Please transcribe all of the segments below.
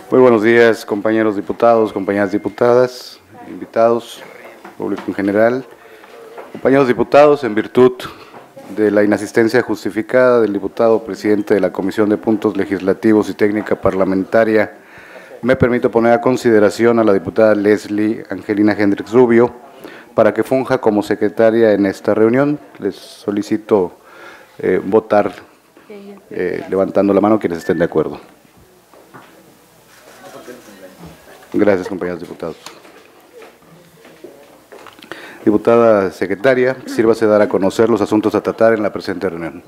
Muy buenos días, compañeros diputados, compañeras diputadas, invitados, público en general. Compañeros diputados, en virtud de la inasistencia justificada del diputado presidente de la Comisión de Puntos Legislativos y Técnica Parlamentaria, me permito poner a consideración a la diputada Leslie Angelina Hendrix Rubio para que funja como secretaria en esta reunión. Les solicito votar levantando la mano quienes estén de acuerdo. Gracias, compañeros diputados. Diputada secretaria, sírvase dar a conocer los asuntos a tratar en la presente reunión.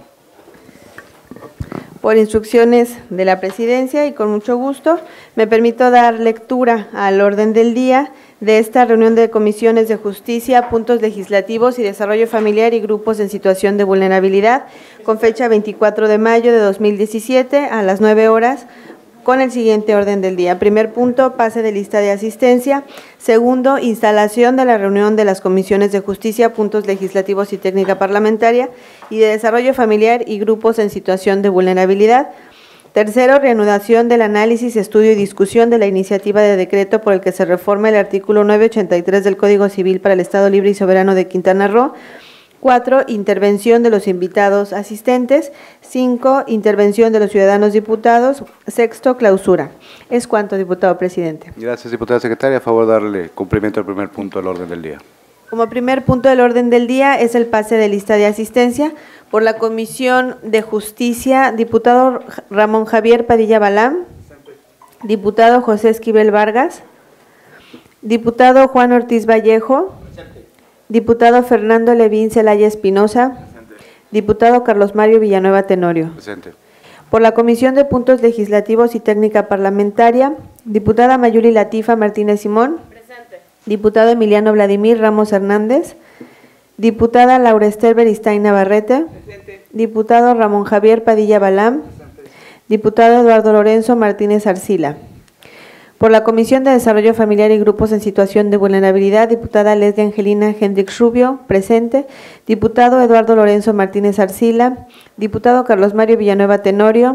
Por instrucciones de la presidencia y con mucho gusto, me permito dar lectura al orden del día de esta reunión de comisiones de justicia, puntos legislativos y desarrollo familiar y grupos en situación de vulnerabilidad, con fecha 24 de mayo de 2017 a las 9 horas, con el siguiente orden del día. Primer punto, pase de lista de asistencia. Segundo, instalación de la reunión de las comisiones de justicia, puntos legislativos y técnica parlamentaria y de desarrollo familiar y grupos en situación de vulnerabilidad. Tercero, reanudación del análisis, estudio y discusión de la iniciativa de decreto por el que se reforma el artículo 983 del Código Civil para el Estado Libre y Soberano de Quintana Roo. 4, intervención de los invitados asistentes. 5, intervención de los ciudadanos diputados. Sexto, clausura. Es cuanto, diputado presidente. Gracias, diputada secretaria. A favor de darle cumplimiento al primer punto del orden del día. Como primer punto del orden del día es el pase de lista de asistencia. Por la Comisión de Justicia, diputado Ramón Javier Padilla Balam, diputado José Esquivel Vargas, diputado Juan Ortiz Vallejo, diputado Fernando Levín Celaya Espinosa, diputado Carlos Mario Villanueva Tenorio. Presente. Por la Comisión de Puntos Legislativos y Técnica Parlamentaria, diputada Mayuli Latifa Martínez Simón, presente. Diputado Emiliano Vladimir Ramos Hernández, diputada Laura Esther Beristain Navarrete, presente. Diputado Ramón Javier Padilla Balam, presente. Diputado Eduardo Lorenzo Martínez Arcila. Por la Comisión de Desarrollo Familiar y Grupos en Situación de Vulnerabilidad, diputada Leslie Angelina Hendrix Rubio, presente. Diputado Eduardo Lorenzo Martínez Arcila. Diputado Carlos Mario Villanueva Tenorio.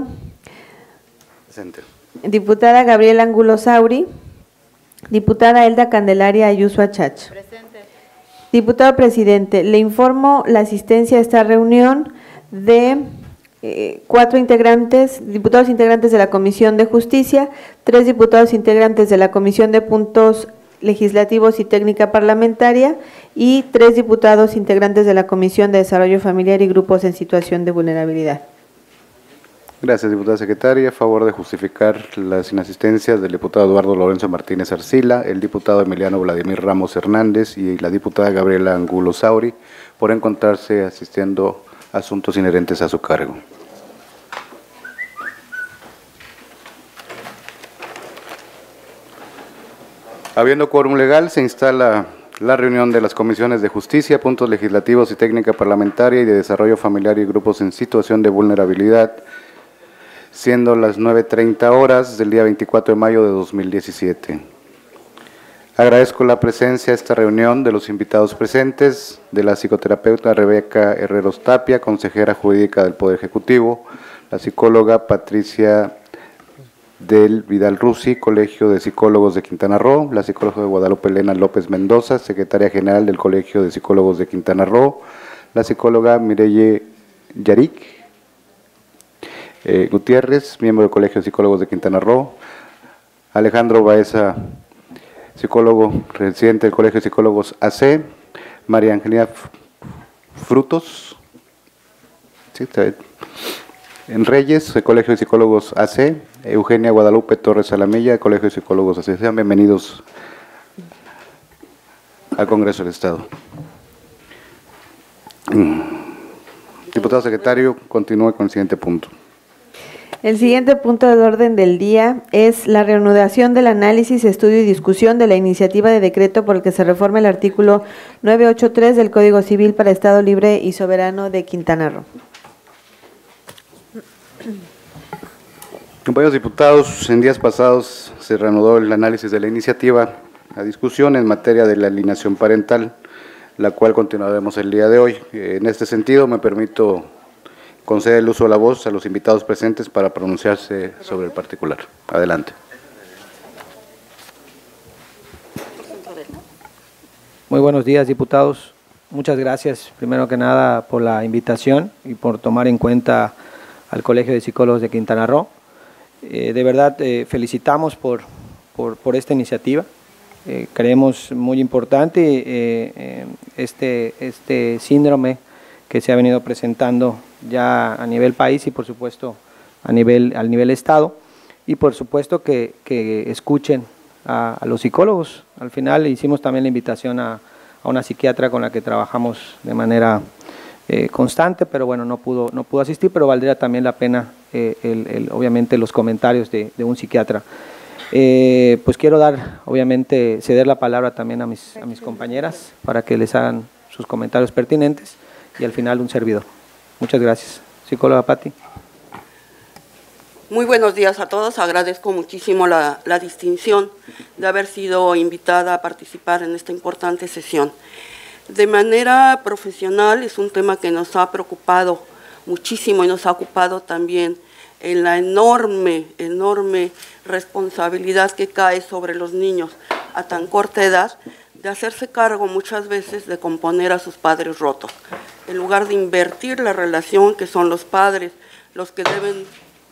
Presente. Diputada Gabriela Angulo Sauri. Diputada Elda Candelaria Ayuso Achach. Presente. Diputado presidente, le informo la asistencia a esta reunión de 4 integrantes, diputados integrantes de la Comisión de Justicia, 3 diputados integrantes de la Comisión de Puntos Legislativos y Técnica Parlamentaria y 3 diputados integrantes de la Comisión de Desarrollo Familiar y Grupos en Situación de Vulnerabilidad. Gracias, diputada secretaria. A favor de justificar las inasistencias del diputado Eduardo Lorenzo Martínez Arcila, el diputado Emiliano Vladimir Ramos Hernández y la diputada Gabriela Angulo Sauri, por encontrarse asistiendo a asuntos inherentes a su cargo. Habiendo quórum legal, se instala la reunión de las comisiones de justicia, puntos legislativos y técnica parlamentaria y de desarrollo familiar y grupos en situación de vulnerabilidad, siendo las 9:30 horas del día 24 de mayo de 2017. Agradezco la presencia a esta reunión de los invitados presentes, de la psicoterapeuta Rebeca Herreros Tapia, consejera jurídica del Poder Ejecutivo, la psicóloga Patricia del Vidal Rusi, Colegio de Psicólogos de Quintana Roo, la psicóloga de Guadalupe Elena López Mendoza, secretaria general del Colegio de Psicólogos de Quintana Roo, la psicóloga Mireille Yaric Gutiérrez, miembro del Colegio de Psicólogos de Quintana Roo, Alejandro Baeza, psicólogo residente del Colegio de Psicólogos AC, María Angelina Frutos, ¿sí? En Reyes, el Colegio de Psicólogos AC, Eugenia Guadalupe Torres Salamilla, Colegio de Psicólogos AC. Sean bienvenidos al Congreso del Estado. Diputado secretario, continúe con el siguiente punto. El siguiente punto del orden del día es la reanudación del análisis, estudio y discusión de la iniciativa de decreto por el que se reforma el artículo 983 del Código Civil para Estado Libre y Soberano de Quintana Roo. Compañeros diputados, en días pasados se reanudó el análisis de la iniciativa a discusión en materia de la alienación parental, la cual continuaremos el día de hoy. En este sentido, me permito conceder el uso de la voz a los invitados presentes para pronunciarse sobre el particular. Adelante. Muy buenos días, diputados. Muchas gracias, primero que nada, por la invitación y por tomar en cuenta al Colegio de Psicólogos de Quintana Roo. De verdad, felicitamos por esta iniciativa. Creemos muy importante este síndrome que se ha venido presentando ya a nivel país y, por supuesto, al nivel Estado. Y, por supuesto, que escuchen a los psicólogos. Al final hicimos también la invitación a una psiquiatra con la que trabajamos de manera constante, pero bueno, no pudo asistir, pero valdría también la pena obviamente los comentarios de un psiquiatra. Pues quiero ceder la palabra también a mis compañeras para que les hagan sus comentarios pertinentes y al final un servidor. Muchas gracias. Psicóloga Patti. Muy buenos días a todos. Agradezco muchísimo la distinción de haber sido invitada a participar en esta importante sesión. De manera profesional es un tema que nos ha preocupado muchísimo y nos ha ocupado también en la enorme responsabilidad que cae sobre los niños a tan corta edad de hacerse cargo muchas veces de componer a sus padres rotos. En lugar de invertir la relación que son los padres los que deben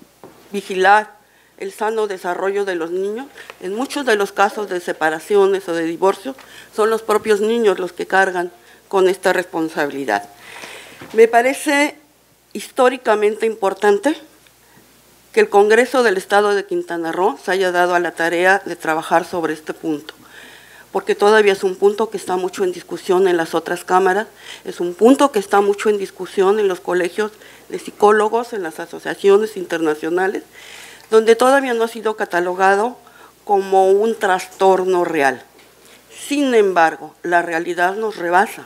vigilar el sano desarrollo de los niños, en muchos de los casos de separaciones o de divorcios, son los propios niños los que cargan con esta responsabilidad. Me parece históricamente importante que el Congreso del Estado de Quintana Roo se haya dado a la tarea de trabajar sobre este punto, porque todavía es un punto que está mucho en discusión en las otras cámaras, es un punto que está mucho en discusión en los colegios de psicólogos, en las asociaciones internacionales, donde todavía no ha sido catalogado como un trastorno real. Sin embargo, la realidad nos rebasa.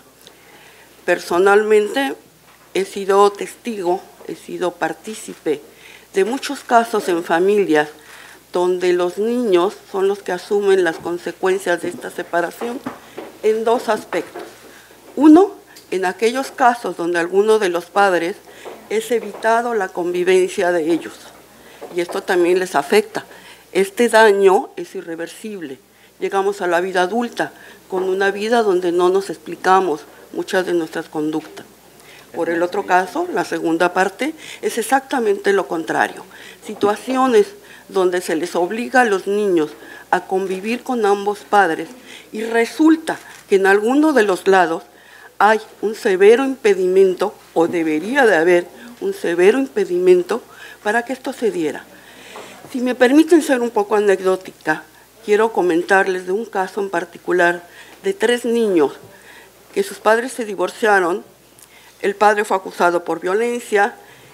Personalmente he sido testigo, he sido partícipe de muchos casos en familias donde los niños son los que asumen las consecuencias de esta separación en dos aspectos. Uno, en aquellos casos donde alguno de los padres es evitado la convivencia de ellos, y esto también les afecta. Este daño es irreversible. Llegamos a la vida adulta con una vida donde no nos explicamos muchas de nuestras conductas. Por el otro caso, la segunda parte, es exactamente lo contrario. Situaciones donde se les obliga a los niños a convivir con ambos padres y resulta que en alguno de los lados hay un severo impedimento, o debería de haber un severo impedimento para que esto se diera. Si me permiten ser un poco anecdótica, quiero comentarles de un caso en particular de 3 niños que sus padres se divorciaron. El padre fue acusado por violencia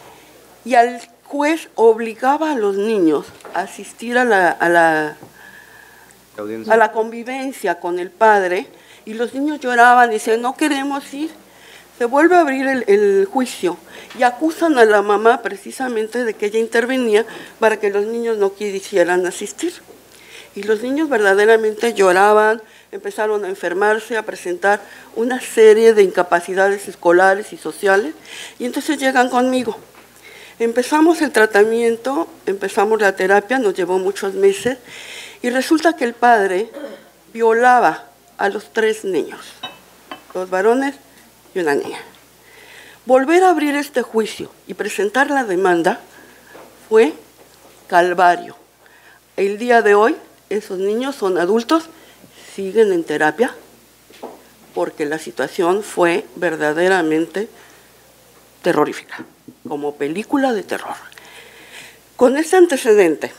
y al juez obligaba a los niños a asistir a la convivencia con el padre, y los niños lloraban y decían, no queremos ir. Se vuelve a abrir el juicio y acusan a la mamá precisamente de que ella intervenía para que los niños no quisieran asistir. Y los niños verdaderamente lloraban, empezaron a enfermarse, a presentar una serie de incapacidades escolares y sociales, y entonces llegan conmigo. Empezamos el tratamiento, empezamos la terapia, nos llevó muchos meses, y resulta que el padre violaba a los 3 niños, 2 varones y una niña. Volver a abrir este juicio y presentar la demanda fue calvario. El día de hoy, esos niños son adultos, siguen en terapia, porque la situación fue verdaderamente terrorífica, como película de terror. Con este antecedente,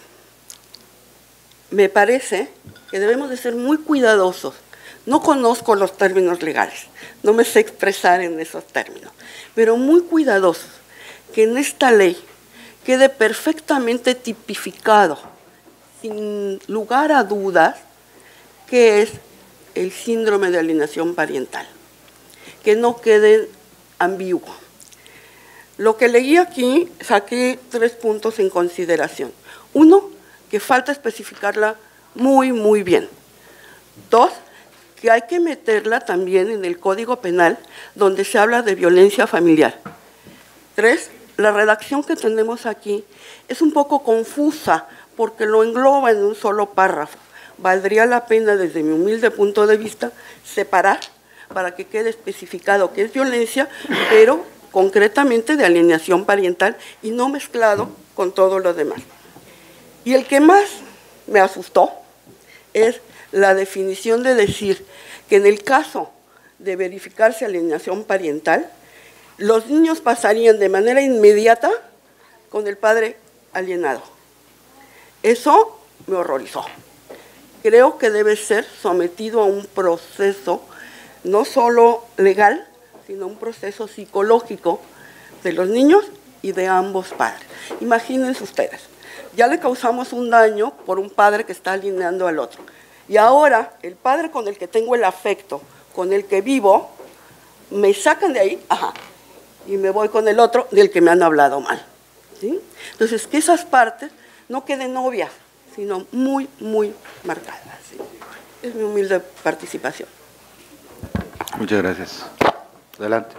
me parece que debemos de ser muy cuidadosos. No conozco los términos legales, no me sé expresar en esos términos, pero muy cuidadosos que en esta ley quede perfectamente tipificado, sin lugar a dudas, qué es el síndrome de alienación parental, que no quede ambiguo. Lo que leí aquí, saqué 3 puntos en consideración. 1, que falta especificarla muy bien. 2, que hay que meterla también en el Código Penal, donde se habla de violencia familiar. 3, la redacción que tenemos aquí es un poco confusa, porque lo engloba en un solo párrafo. Valdría la pena, desde mi humilde punto de vista, separar para que quede especificado que es violencia, pero concretamente de alienación parental y no mezclado con todo lo demás. Y el que más me asustó es la definición de decir que en el caso de verificarse alienación parental, los niños pasarían de manera inmediata con el padre alienado. Eso me horrorizó. Creo que debe ser sometido a un proceso no solo legal, sino un proceso psicológico de los niños y de ambos padres. Imagínense ustedes, ya le causamos un daño por un padre que está alienando al otro. Y ahora el padre con el que tengo el afecto, con el que vivo, me sacan de ahí, y me voy con el otro del que me han hablado mal. ¿Sí? Entonces, que esas partes no queden obvias, sino muy, muy marcadas. ¿Sí? Es mi humilde participación. Muchas gracias. Adelante.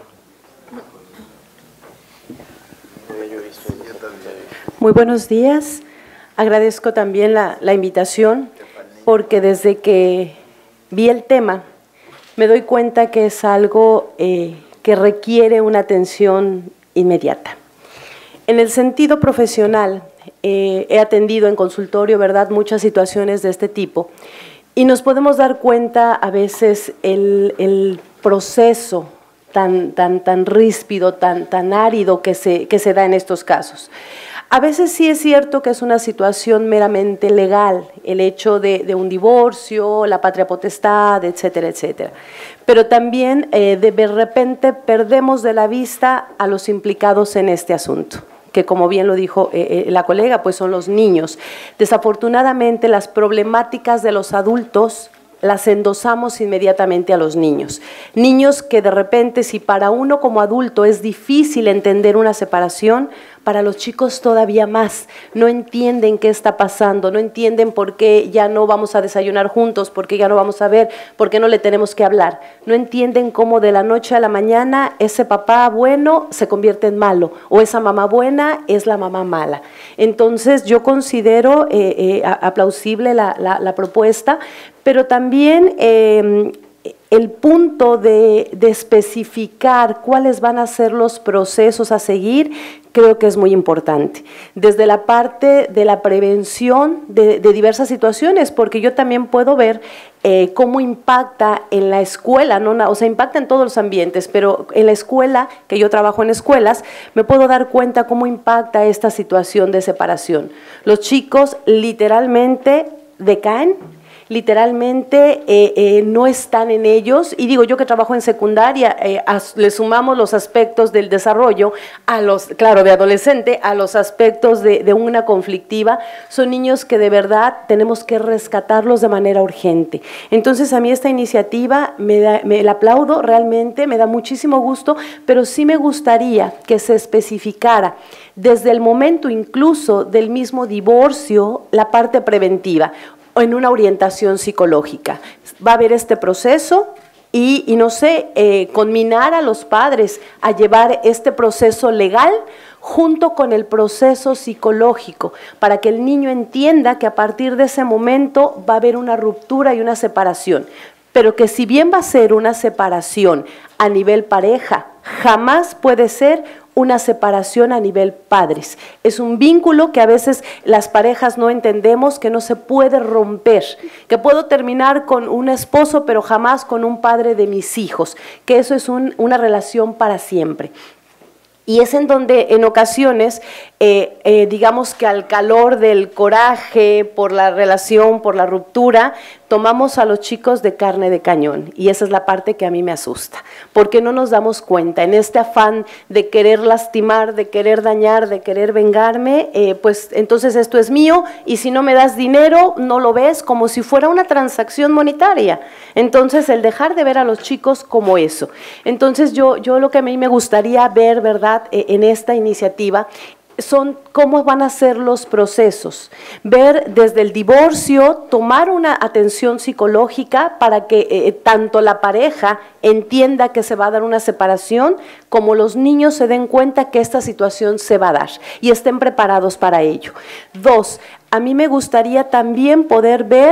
Muy buenos días. Agradezco también la invitación, porque desde que vi el tema me doy cuenta que es algo que requiere una atención inmediata. En el sentido profesional, he atendido en consultorio, ¿verdad?, muchas situaciones de este tipo, y nos podemos dar cuenta a veces el proceso tan ríspido, tan árido que se da en estos casos. A veces sí es cierto que es una situación meramente legal, el hecho de un divorcio, la patria potestad, etcétera, etcétera. Pero también de repente perdemos de la vista a los implicados en este asunto, que como bien lo dijo la colega, pues son los niños. Desafortunadamente las problemáticas de los adultos las endosamos inmediatamente a los niños. Niños que de repente, si para uno como adulto es difícil entender una separación, para los chicos todavía más. No entienden qué está pasando, no entienden por qué ya no vamos a desayunar juntos, por qué ya no vamos a ver, por qué no le tenemos que hablar. No entienden cómo de la noche a la mañana ese papá bueno se convierte en malo, o esa mamá buena es la mamá mala. Entonces yo considero aplausible la propuesta, pero también el punto de especificar cuáles van a ser los procesos a seguir, creo que es muy importante. Desde la parte de la prevención de diversas situaciones, porque yo también puedo ver cómo impacta en la escuela, ¿no? O sea, impacta en todos los ambientes, pero en la escuela, que yo trabajo en escuelas, me puedo dar cuenta cómo impacta esta situación de separación. Los chicos literalmente decaen, literalmente no están en ellos, y digo yo que trabajo en secundaria, le sumamos los aspectos del desarrollo, claro, de adolescente, a los aspectos de una conflictiva. Son niños que de verdad tenemos que rescatarlos de manera urgente. Entonces a mí esta iniciativa me la aplaudo realmente, me da muchísimo gusto, pero sí me gustaría que se especificara desde el momento incluso del mismo divorcio la parte preventiva, o en una orientación psicológica. Va a haber este proceso y no sé, conminar a los padres a llevar este proceso legal junto con el proceso psicológico, para que el niño entienda que a partir de ese momento va a haber una ruptura y una separación, pero que si bien va a ser una separación a nivel pareja, jamás puede ser una separación a nivel padres. Es un vínculo que a veces las parejas no entendemos, que no se puede romper, que puedo terminar con un esposo, pero jamás con un padre de mis hijos, que eso es una relación para siempre. Y es en donde en ocasiones, digamos que al calor del coraje por la relación, por la ruptura, tomamos a los chicos de carne de cañón, y esa es la parte que a mí me asusta, porque no nos damos cuenta, en este afán de querer lastimar, de querer dañar, de querer vengarme, pues entonces esto es mío, y si no me das dinero, no lo ves, como si fuera una transacción monetaria. Entonces el dejar de ver a los chicos como eso. Entonces yo lo que a mí me gustaría ver, ¿verdad?, en esta iniciativa, son cómo van a ser los procesos, ver desde el divorcio, tomar una atención psicológica para que tanto la pareja entienda que se va a dar una separación, como los niños se den cuenta que esta situación se va a dar y estén preparados para ello. 2, a mí me gustaría también poder ver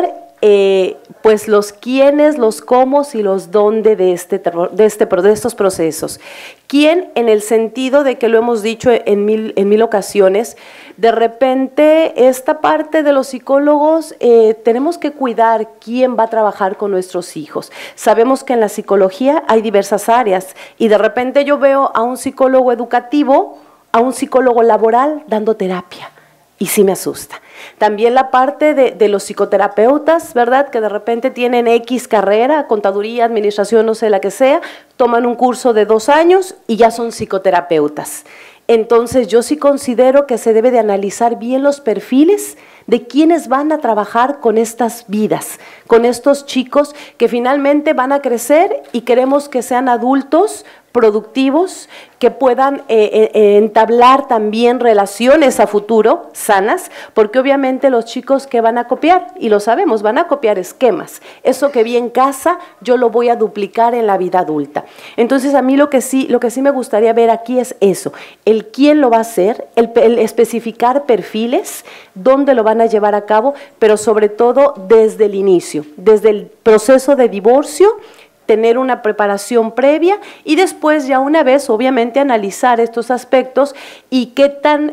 pues los quiénes, los cómo y los dónde de estos procesos. ¿Quién? En el sentido de que lo hemos dicho en mil ocasiones, de repente esta parte de los psicólogos tenemos que cuidar quién va a trabajar con nuestros hijos. Sabemos que en la psicología hay diversas áreas y de repente yo veo a un psicólogo educativo, a un psicólogo laboral dando terapia. Y sí me asusta. También la parte de los psicoterapeutas, ¿verdad? Que de repente tienen X carrera, contaduría, administración, no sé, la que sea, toman un curso de 2 años y ya son psicoterapeutas. Entonces yo sí considero que se debe de analizar bien los perfiles de quienes van a trabajar con estas vidas, con estos chicos que finalmente van a crecer y queremos que sean adultos productivos, que puedan entablar también relaciones a futuro sanas, porque obviamente los chicos que van a copiar, y lo sabemos, van a copiar esquemas. Eso que vi en casa, yo lo voy a duplicar en la vida adulta. Entonces a mí lo que sí me gustaría ver aquí es eso, el quién lo va a hacer, el especificar perfiles, dónde lo van a llevar a cabo, pero sobre todo desde el inicio, desde el proceso de divorcio, tener una preparación previa y después ya una vez obviamente analizar estos aspectos y qué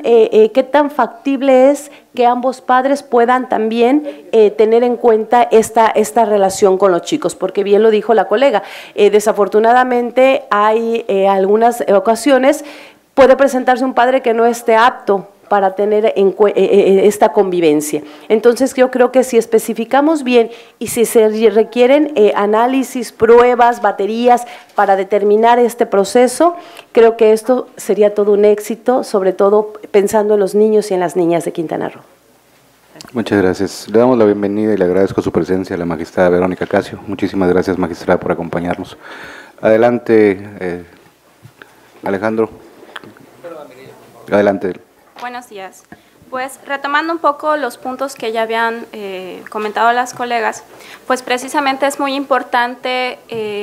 tan factible es que ambos padres puedan también tener en cuenta esta relación con los chicos, porque bien lo dijo la colega, desafortunadamente hay algunas ocasiones, puede presentarse un padre que no esté apto para tener esta convivencia. Entonces yo creo que si especificamos bien y si se requieren análisis, pruebas, baterías para determinar este proceso, creo que esto sería todo un éxito, sobre todo pensando en los niños y en las niñas de Quintana Roo. Muchas gracias. Le damos la bienvenida y le agradezco su presencia a la magistrada Verónica Casio. Muchísimas gracias, magistrada, por acompañarnos. Adelante, Alejandro. Adelante. Buenos días. Pues retomando un poco los puntos que ya habían comentado las colegas, pues precisamente es muy importante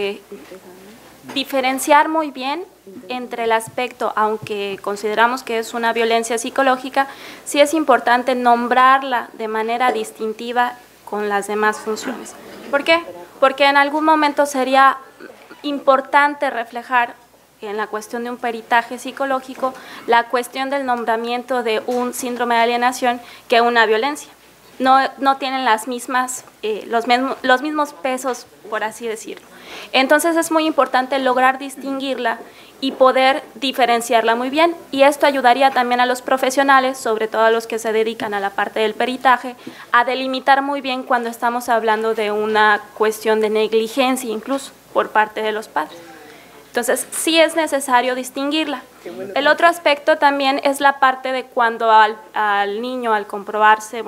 diferenciar muy bien entre el aspecto, aunque consideramos que es una violencia psicológica, sí es importante nombrarla de manera distintiva con las demás funciones. ¿Por qué? Porque en algún momento sería importante reflejar en la cuestión de un peritaje psicológico, la cuestión del nombramiento de un síndrome de alienación que una violencia. No tienen las mismas, los mismos pesos, por así decirlo. Entonces es muy importante lograr distinguirla y poder diferenciarla muy bien, y esto ayudaría también a los profesionales, sobre todo a los que se dedican a la parte del peritaje, a delimitar muy bien cuando estamos hablando de una cuestión de negligencia incluso por parte de los padres. Entonces, sí es necesario distinguirla. El otro aspecto también es la parte de cuando al niño, al comprobarse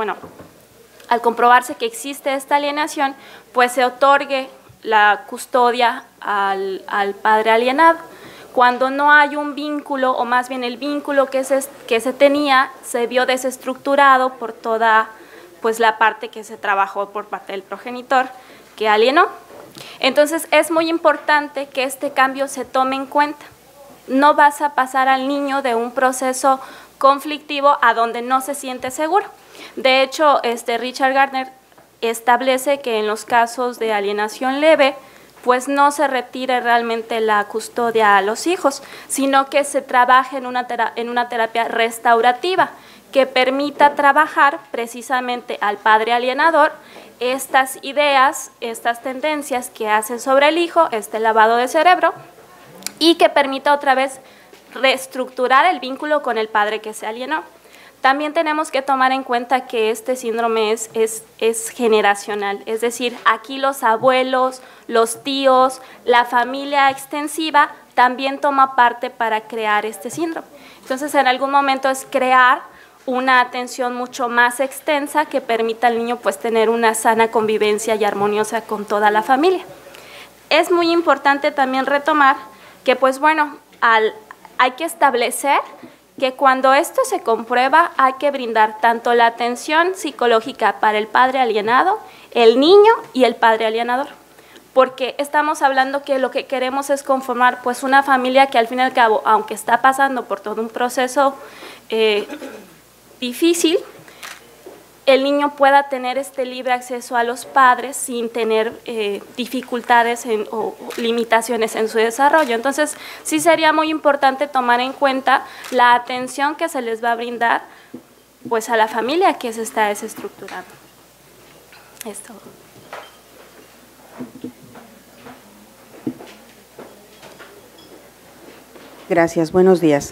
que existe esta alienación, pues se otorgue la custodia al padre alienado. Cuando no hay un vínculo, o más bien el vínculo que se tenía, se vio desestructurado por toda pues, la parte que se trabajó por parte del progenitor que alienó. Entonces es muy importante que este cambio se tome en cuenta. No vas a pasar al niño de un proceso conflictivo a donde no se siente seguro. De hecho, Richard Gardner establece que en los casos de alienación leve, pues no se retire realmente la custodia a los hijos, sino que se trabaje en una terapia restaurativa que permita trabajar precisamente al padre alienador estas ideas, estas tendencias que hace sobre el hijo, este lavado de cerebro, y que permita otra vez reestructurar el vínculo con el padre que se alienó. También tenemos que tomar en cuenta que este síndrome es generacional, es decir, aquí los abuelos, los tíos, la familia extensiva también toma parte para crear este síndrome. Entonces, en algún momento es crear una atención mucho más extensa que permita al niño pues tener una sana convivencia y armoniosa con toda la familia. Es muy importante también retomar que pues bueno, hay que establecer que cuando esto se comprueba hay que brindar tanto la atención psicológica para el padre alienado, el niño y el padre alienador, porque estamos hablando que lo que queremos es conformar pues una familia que al fin y al cabo, aunque está pasando por todo un proceso difícil, el niño pueda tener este libre acceso a los padres sin tener dificultades o limitaciones en su desarrollo. Entonces, sí sería muy importante tomar en cuenta la atención que se les va a brindar pues a la familia que se está desestructurando. Esto. Gracias, buenos días.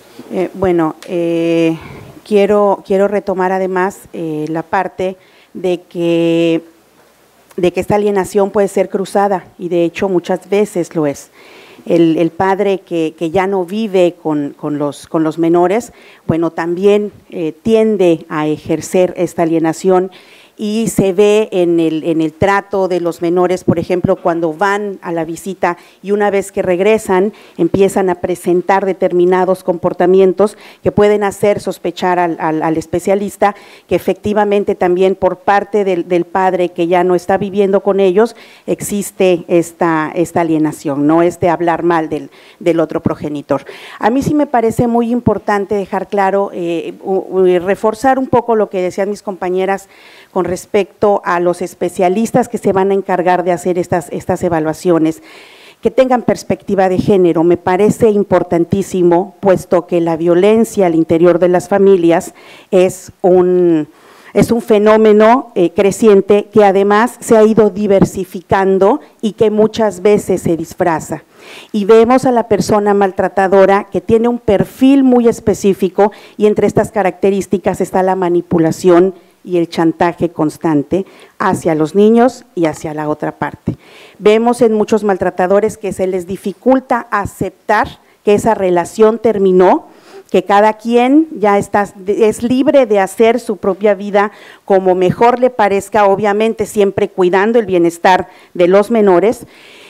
Quiero retomar además la parte de que esta alienación puede ser cruzada, y de hecho muchas veces lo es. El padre que ya no vive con los menores, bueno, también tiende a ejercer esta alienación, y se ve en el trato de los menores, por ejemplo, cuando van a la visita y una vez que regresan empiezan a presentar determinados comportamientos que pueden hacer sospechar al especialista que efectivamente también por parte del padre que ya no está viviendo con ellos existe esta alienación, no es de hablar mal del otro progenitor. A mí sí me parece muy importante dejar claro, reforzar un poco lo que decían mis compañeras con respecto a los especialistas que se van a encargar de hacer estas evaluaciones, que tengan perspectiva de género. Me parece importantísimo, puesto que la violencia al interior de las familias es un fenómeno creciente que además se ha ido diversificando y que muchas veces se disfraza. Y vemos a la persona maltratadora que tiene un perfil muy específico, y entre estas características está la manipulación y el chantaje constante hacia los niños y hacia la otra parte. Vemos en muchos maltratadores que se les dificulta aceptar que esa relación terminó, que cada quien ya es libre de hacer su propia vida como mejor le parezca, obviamente siempre cuidando el bienestar de los menores,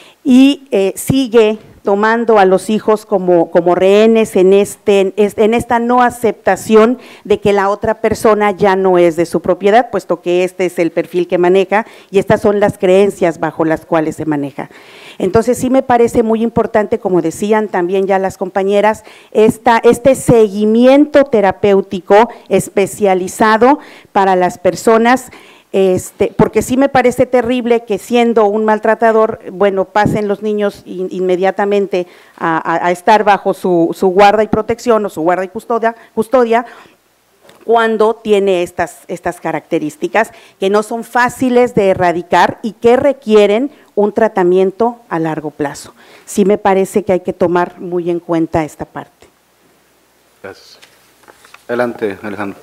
y sigue tomando a los hijos como rehenes en esta no aceptación de que la otra persona ya no es de su propiedad, puesto que este es el perfil que maneja y estas son las creencias bajo las cuales se maneja. Entonces sí me parece muy importante, como decían también ya las compañeras, este seguimiento terapéutico especializado para las personas, porque sí me parece terrible que siendo un maltratador, bueno, pasen los niños inmediatamente a estar bajo su guarda y protección o su guarda y custodia cuando tiene estas características que no son fáciles de erradicar y que requieren un tratamiento a largo plazo. Sí me parece que hay que tomar muy en cuenta esta parte. Gracias. Adelante, Alejandro.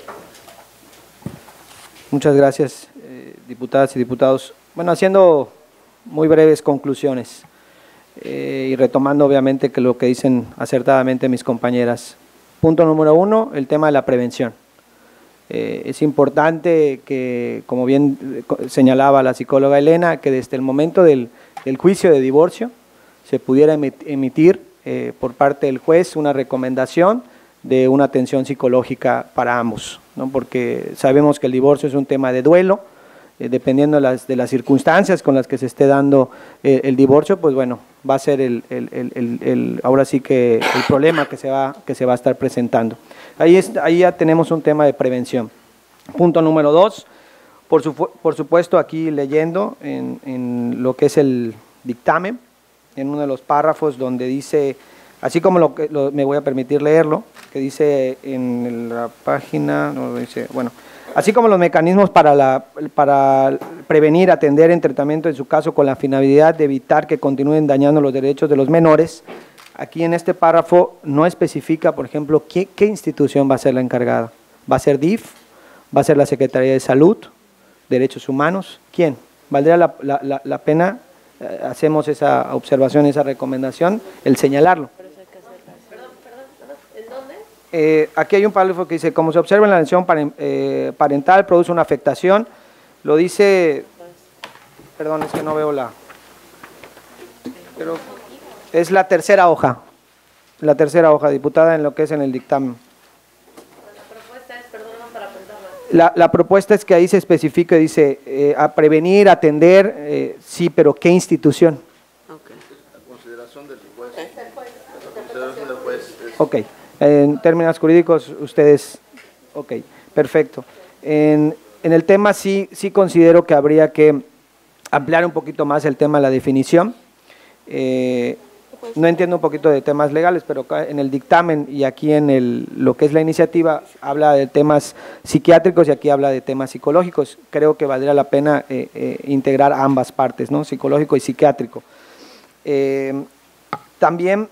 Muchas gracias, diputadas y diputados. Bueno, haciendo muy breves conclusiones y retomando obviamente que lo que dicen acertadamente mis compañeras. Punto número 1, el tema de la prevención. Es importante que, como bien señalaba la psicóloga Elena, que desde el momento del juicio de divorcio se pudiera emitir por parte del juez una recomendación de una atención psicológica para ambos, ¿no? Porque sabemos que el divorcio es un tema de duelo, dependiendo de las circunstancias con las que se esté dando el divorcio, pues bueno, va a ser ahora sí que el problema que se va a estar presentando. Ahí ya tenemos un tema de prevención. Punto número 2, por supuesto aquí leyendo en lo que es el dictamen, en uno de los párrafos donde dice, así como me voy a permitir leerlo, que dice en la página, no dice, bueno, así como los mecanismos para prevenir, atender en tratamiento en su caso con la finalidad de evitar que continúen dañando los derechos de los menores. Aquí en este párrafo no especifica, por ejemplo, qué institución va a ser la encargada. ¿Va a ser DIF? ¿Va a ser la Secretaría de Salud? ¿Derechos Humanos? ¿Quién? ¿Valdría la pena, hacemos esa observación, esa recomendación, el señalarlo? Aquí hay un párrafo que dice, como se observa en la lesión parental, produce una afectación, lo dice, perdón, es que no veo pero es la tercera hoja, diputada, en lo que es en el dictamen. La propuesta es, perdón, para apuntarla. La propuesta es que ahí se especifique, dice, a prevenir, atender, sí, pero ¿qué institución? Okay. La consideración del juez. La consideración del juez. Ok. En términos jurídicos, ustedes, ok, perfecto. En el tema sí considero que habría que ampliar un poquito más el tema de la definición. No entiendo un poquito de temas legales, pero en el dictamen y aquí en lo que es la iniciativa habla de temas psiquiátricos y aquí habla de temas psicológicos. Creo que valdría la pena integrar ambas partes, ¿no? Psicológico y psiquiátrico. También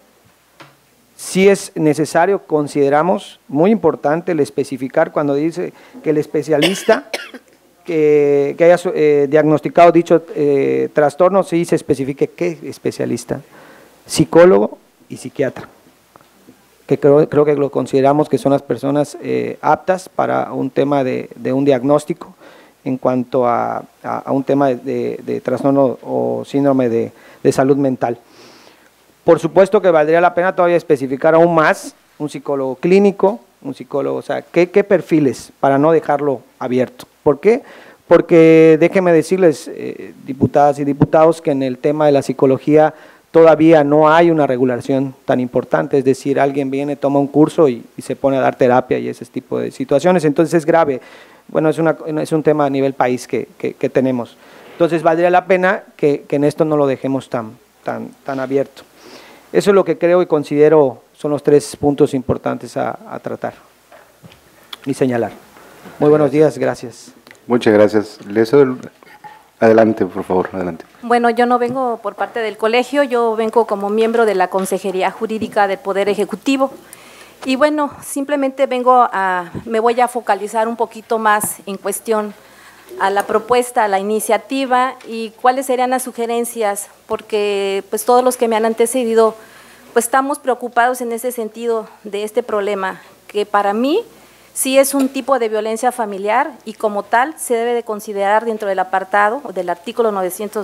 sí es necesario, consideramos muy importante el especificar cuando dice que el especialista que haya diagnosticado dicho trastorno, sí se especifique qué especialista, psicólogo y psiquiatra, que creo que lo consideramos que son las personas aptas para un tema de un diagnóstico en cuanto a un tema de trastorno o síndrome de salud mental. Por supuesto que valdría la pena todavía especificar aún más un psicólogo clínico, un psicólogo, o sea, ¿qué perfiles para no dejarlo abierto? ¿Por qué? Porque déjenme decirles, diputadas y diputados, que en el tema de la psicología todavía no hay una regulación tan importante, es decir, alguien viene, toma un curso y se pone a dar terapia y ese tipo de situaciones, entonces es grave. Bueno, es un tema a nivel país que tenemos. Entonces valdría la pena que en esto no lo dejemos tan abierto. Eso es lo que creo y considero son los 3 puntos importantes a tratar y señalar. Muy buenos días, gracias. Muchas gracias. Adelante, por favor, adelante. Bueno, yo no vengo por parte del colegio, yo vengo como miembro de la Consejería Jurídica del Poder Ejecutivo. Y bueno, simplemente me voy a focalizar un poquito más en cuestión a la propuesta, a la iniciativa y cuáles serían las sugerencias, porque pues todos los que me han antecedido, pues estamos preocupados en ese sentido de este problema, que para mí sí es un tipo de violencia familiar y como tal se debe de considerar dentro del apartado o del artículo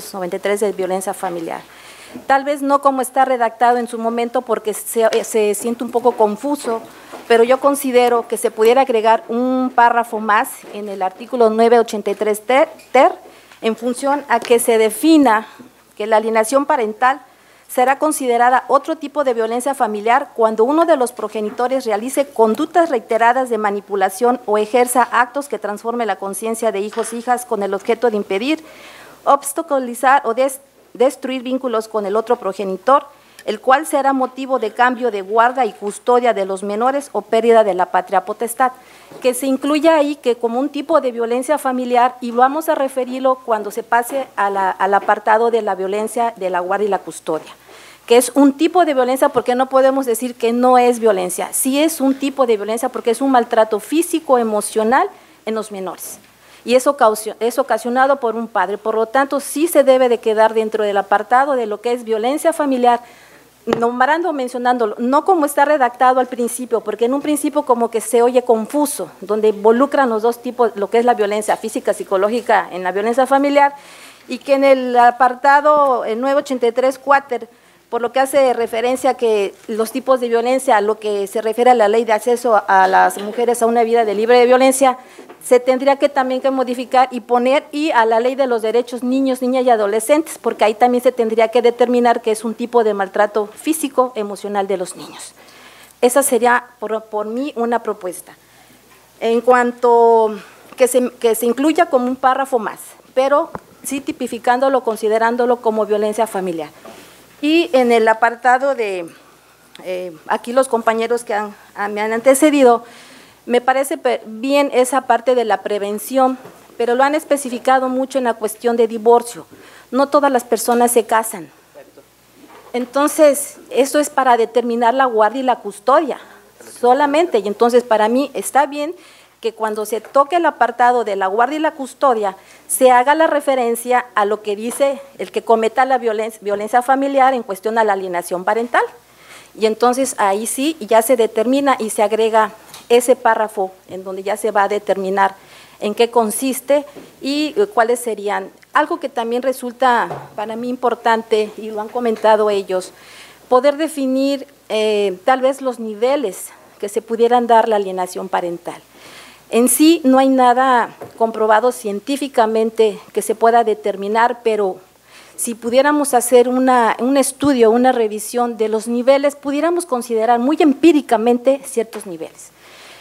993 de violencia familiar. Tal vez no como está redactado en su momento porque se siente un poco confuso, pero yo considero que se pudiera agregar un párrafo más en el artículo 983 ter en función a que se defina que la alienación parental será considerada otro tipo de violencia familiar cuando uno de los progenitores realice conductas reiteradas de manipulación o ejerza actos que transformen la conciencia de hijos e hijas con el objeto de impedir, obstaculizar o destruir vínculos con el otro progenitor, el cual será motivo de cambio de guarda y custodia de los menores o pérdida de la patria potestad, que se incluya ahí que como un tipo de violencia familiar, y vamos a referirlo cuando se pase al apartado de la violencia de la guarda y la custodia, que es un tipo de violencia porque no podemos decir que no es violencia, sí es un tipo de violencia porque es un maltrato físico, emocional en los menores. Y es ocasionado por un padre, por lo tanto sí se debe de quedar dentro del apartado de lo que es violencia familiar, nombrando o mencionándolo, no como está redactado al principio, porque en un principio como que se oye confuso, donde involucran los dos tipos, lo que es la violencia física, psicológica en la violencia familiar, y que en el apartado 983 cuater, por lo que hace referencia a que los tipos de violencia, a lo que se refiere a la ley de acceso a las mujeres a una vida libre de violencia, se tendría que también que modificar y poner y a la ley de los derechos niños, niñas y adolescentes, porque ahí también se tendría que determinar que es un tipo de maltrato físico, emocional de los niños. Esa sería por mí una propuesta. En cuanto que se incluya como un párrafo más, pero sí tipificándolo, considerándolo como violencia familiar. Y en el apartado de, aquí los compañeros que me han antecedido, me parece bien esa parte de la prevención, pero lo han especificado mucho en la cuestión de divorcio. No todas las personas se casan. Entonces, eso es para determinar la guardia y la custodia solamente. Y entonces, para mí está bien que cuando se toque el apartado de la guardia y la custodia, se haga la referencia a lo que dice el que cometa la violencia familiar en cuestión a la alienación parental. Y entonces ahí sí ya se determina y se agrega ese párrafo en donde ya se va a determinar en qué consiste y cuáles serían. Algo que también resulta para mí importante, y lo han comentado ellos, poder definir tal vez los niveles que se pudieran dar la alienación parental. En sí no hay nada comprobado científicamente que se pueda determinar, pero si pudiéramos hacer un estudio, una revisión de los niveles, pudiéramos considerar muy empíricamente ciertos niveles.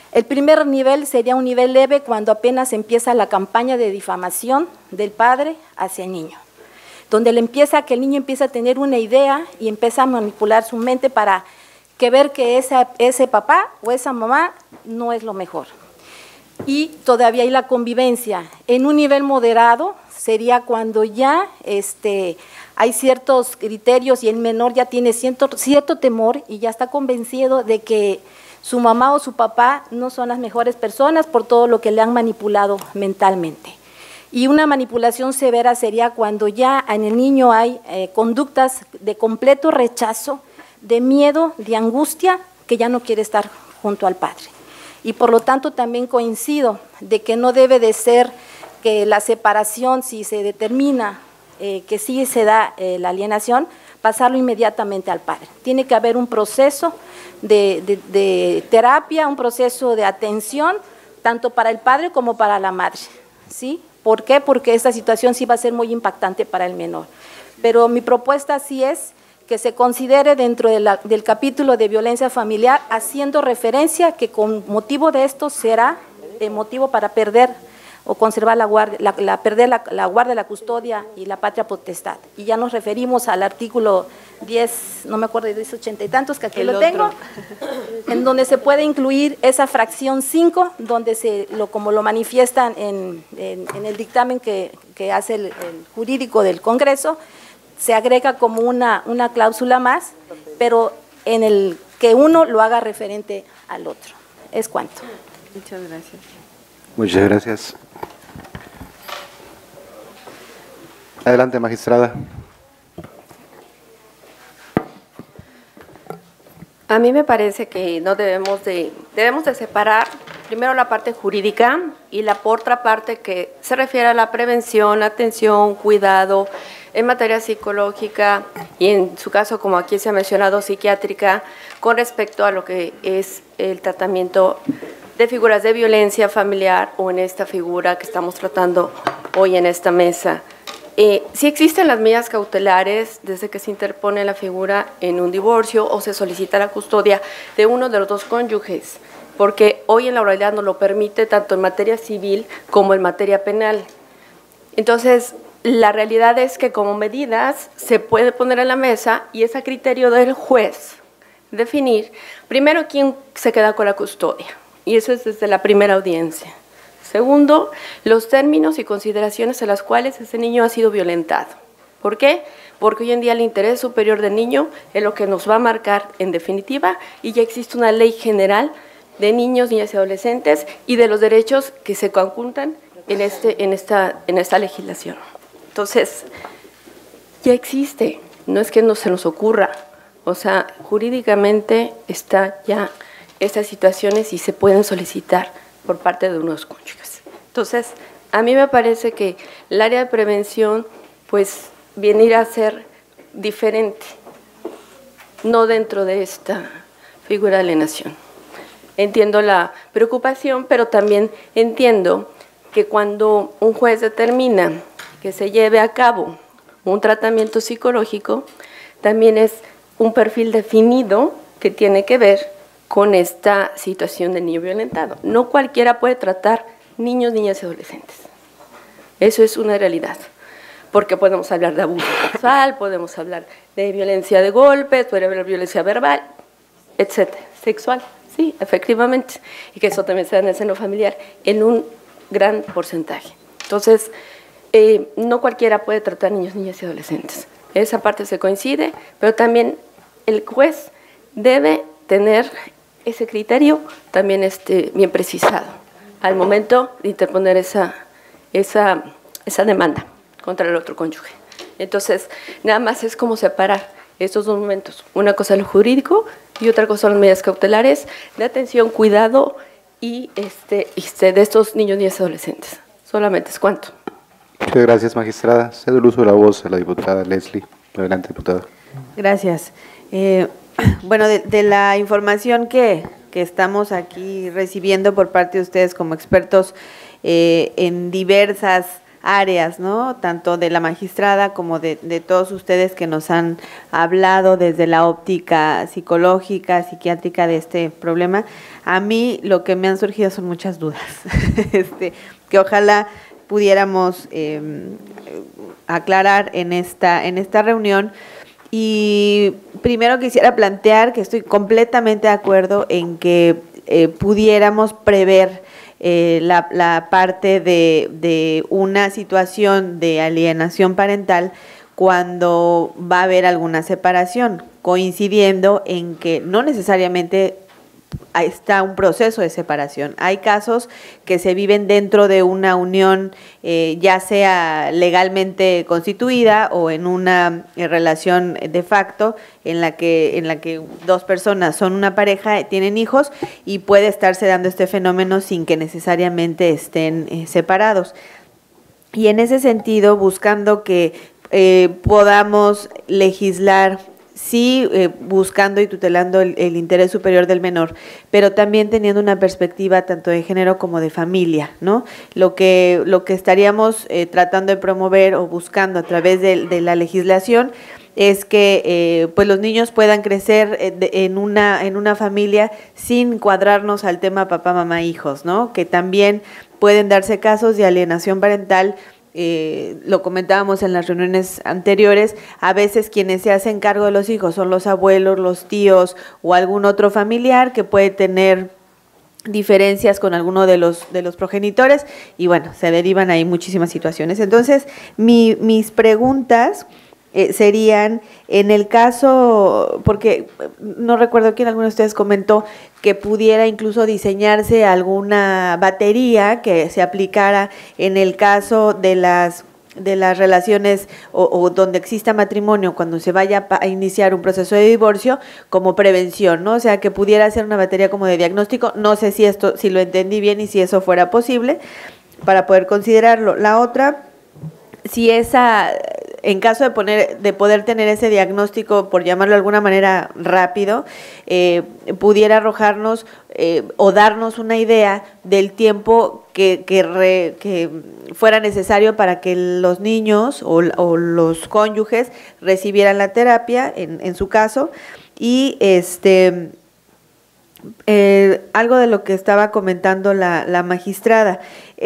El primer nivel sería un nivel leve cuando apenas empieza la campaña de difamación del padre hacia el niño, donde que el niño empieza a tener una idea y empieza a manipular su mente para ver que ese papá o esa mamá no es lo mejor. Y todavía hay la convivencia. En un nivel moderado sería cuando ya hay ciertos criterios y el menor ya tiene cierto temor y ya está convencido de que su mamá o su papá no son las mejores personas por todo lo que le han manipulado mentalmente. Y una manipulación severa sería cuando ya en el niño hay conductas de completo rechazo, de miedo, de angustia, que ya no quiere estar junto al padre. Y por lo tanto también coincido de que no debe de ser que la separación, si se determina que sí se da la alienación, pasarlo inmediatamente al padre. Tiene que haber un proceso de terapia, un proceso de atención, tanto para el padre como para la madre, ¿sí? ¿Por qué? Porque esta situación sí va a ser muy impactante para el menor. Pero mi propuesta sí es que se considere dentro del capítulo de violencia familiar, haciendo referencia que con motivo de esto será motivo para perder o conservar la guardia, la guardia, la custodia y la patria potestad. Y ya nos referimos al artículo 10, no me acuerdo, 1080 y tantos, que aquí lo tengo, en donde se puede incluir esa fracción 5, donde como lo manifiestan en el dictamen que hace el jurídico del Congreso, se agrega como una cláusula más, pero en el que uno lo haga referente al otro. Es cuanto. Muchas gracias. Muchas gracias. Adelante, magistrada. A mí me parece que no debemos de separar primero la parte jurídica y la otra parte que se refiere a la prevención, atención, cuidado en materia psicológica y en su caso, como aquí se ha mencionado, psiquiátrica, con respecto a lo que es el tratamiento de figuras de violencia familiar o en esta figura que estamos tratando hoy en esta mesa. Sí existen las medidas cautelares desde que se interpone la figura en un divorcio o se solicita la custodia de uno de los dos cónyuges, porque hoy en la oralidad nos lo permite tanto en materia civil como en materia penal. Entonces, la realidad es que como medidas se puede poner en la mesa y es a criterio del juez definir primero quién se queda con la custodia, y eso es desde la primera audiencia. Segundo, los términos y consideraciones en las cuales ese niño ha sido violentado. ¿Por qué? Porque hoy en día el interés superior del niño es lo que nos va a marcar en definitiva y ya existe una ley general de niños, niñas y adolescentes y de los derechos que se conjuntan en esta legislación. Entonces, ya existe, no es que no se nos ocurra, o sea, jurídicamente está ya estas situaciones y se pueden solicitar por parte de unos cónyuges. Entonces, a mí me parece que el área de prevención, pues, viene a ser diferente, no dentro de esta figura de alienación. Entiendo la preocupación, pero también entiendo que cuando un juez determina que se lleve a cabo un tratamiento psicológico, también es un perfil definido que tiene que ver con esta situación del niño violentado. No cualquiera puede tratar niños, niñas y adolescentes. Eso es una realidad, porque podemos hablar de abuso sexual, podemos hablar de violencia de golpes, puede haber violencia verbal, etcétera, sexual, sí, efectivamente, y que eso también se da en el seno familiar en un gran porcentaje. Entonces, no cualquiera puede tratar niños, niñas y adolescentes. Esa parte se coincide, pero también el juez debe tener ese criterio también bien precisado al momento de interponer esa demanda contra el otro cónyuge. Entonces, nada más es como separar estos dos momentos. Una cosa es lo jurídico y otra cosa son las medidas cautelares de atención, cuidado y de estos niños, niñas y adolescentes. Solamente es cuánto. Muchas gracias, magistrada. Cedo el uso de la voz a la diputada Leslie. Adelante, diputada. Gracias. Bueno, de la información que estamos aquí recibiendo por parte de ustedes como expertos en diversas áreas, ¿no? Tanto de la magistrada como de todos ustedes que nos han hablado desde la óptica psicológica, psiquiátrica de este problema. A mí lo que me han surgido son muchas dudas, que ojalá pudiéramos aclarar en esta reunión. Y primero quisiera plantear que estoy completamente de acuerdo en que pudiéramos prever la parte de una situación de alienación parental cuando va a haber alguna separación, coincidiendo en que no necesariamente está un proceso de separación. Hay casos que se viven dentro de una unión, ya sea legalmente constituida o en una relación de facto en la que dos personas son una pareja, tienen hijos y puede estarse dando este fenómeno sin que necesariamente estén separados. Y en ese sentido, buscando que podamos legislar, sí, buscando y tutelando el interés superior del menor, pero también teniendo una perspectiva tanto de género como de familia, ¿no? Lo que estaríamos tratando de promover o buscando a través de la legislación es que pues los niños puedan crecer en una familia sin cuadrarnos al tema papá, mamá, hijos, ¿no? Que también pueden darse casos de alienación parental. Lo comentábamos en las reuniones anteriores, a veces quienes se hacen cargo de los hijos son los abuelos, los tíos o algún otro familiar que puede tener diferencias con alguno de los progenitores y bueno, se derivan ahí muchísimas situaciones. Entonces, mis preguntas serían, en el caso, porque no recuerdo quién, alguno de ustedes comentó que pudiera incluso diseñarse alguna batería que se aplicara en el caso de las relaciones o donde exista matrimonio, cuando se vaya a iniciar un proceso de divorcio, como prevención, ¿no? O sea, que pudiera ser una batería como de diagnóstico. No sé si lo entendí bien y si eso fuera posible para poder considerarlo. La otra, si en caso de poder tener ese diagnóstico, por llamarlo de alguna manera rápido, pudiera arrojarnos o darnos una idea del tiempo que fuera necesario para que los niños o los cónyuges recibieran la terapia, en su caso, y algo de lo que estaba comentando la magistrada.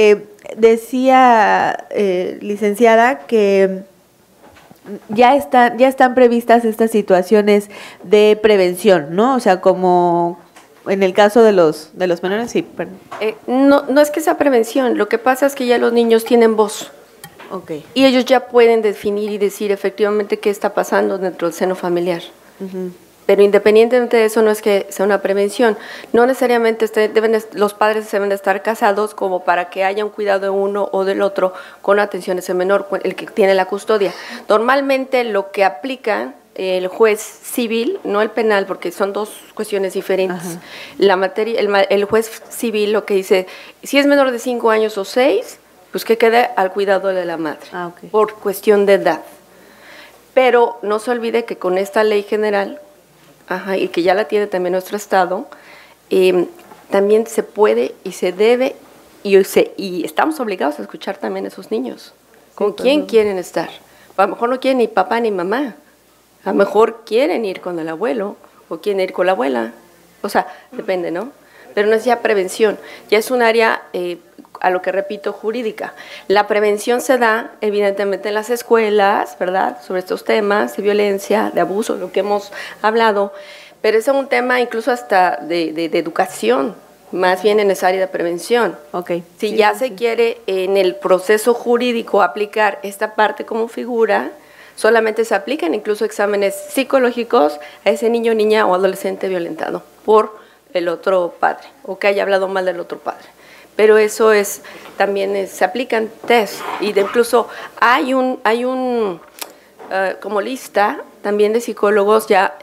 Decía, licenciada, que ya están previstas estas situaciones de prevención, ¿no? O sea, como en el caso de los menores, sí. No es que sea prevención, lo que pasa es que ya los niños tienen voz. Okay. Y ellos ya pueden definir y decir efectivamente qué está pasando dentro del seno familiar. Uh-huh. Pero independientemente de eso, no es que sea una prevención. No necesariamente los padres deben de estar casados como para que haya un cuidado de uno o del otro con atención a ese menor, el que tiene la custodia. Normalmente lo que aplica el juez civil, no el penal, porque son dos cuestiones diferentes. El juez civil lo que dice, si es menor de 5 años o 6, pues que quede al cuidado de la madre, okay, por cuestión de edad. Pero no se olvide que con esta ley general, y que ya la tiene también nuestro Estado, también se puede y se debe y estamos obligados a escuchar también a esos niños. ¿Con quién quieren estar? A lo mejor no quieren ni papá ni mamá, a lo mejor quieren ir con el abuelo o quieren ir con la abuela, o sea, depende, ¿no? Pero no es ya prevención, ya es un área, a lo que repito, jurídica. La prevención se da evidentemente en las escuelas, ¿verdad?, sobre estos temas de violencia, de abuso, lo que hemos hablado, pero es un tema incluso hasta de educación, más bien en esa área de prevención. Okay. Si sí, ya se quiere en el proceso jurídico aplicar esta parte como figura, solamente se aplican incluso exámenes psicológicos a ese niño, niña o adolescente violentado por el otro padre, o que haya hablado mal del otro padre. Pero eso también se aplican test, y incluso hay un como lista también de psicólogos ya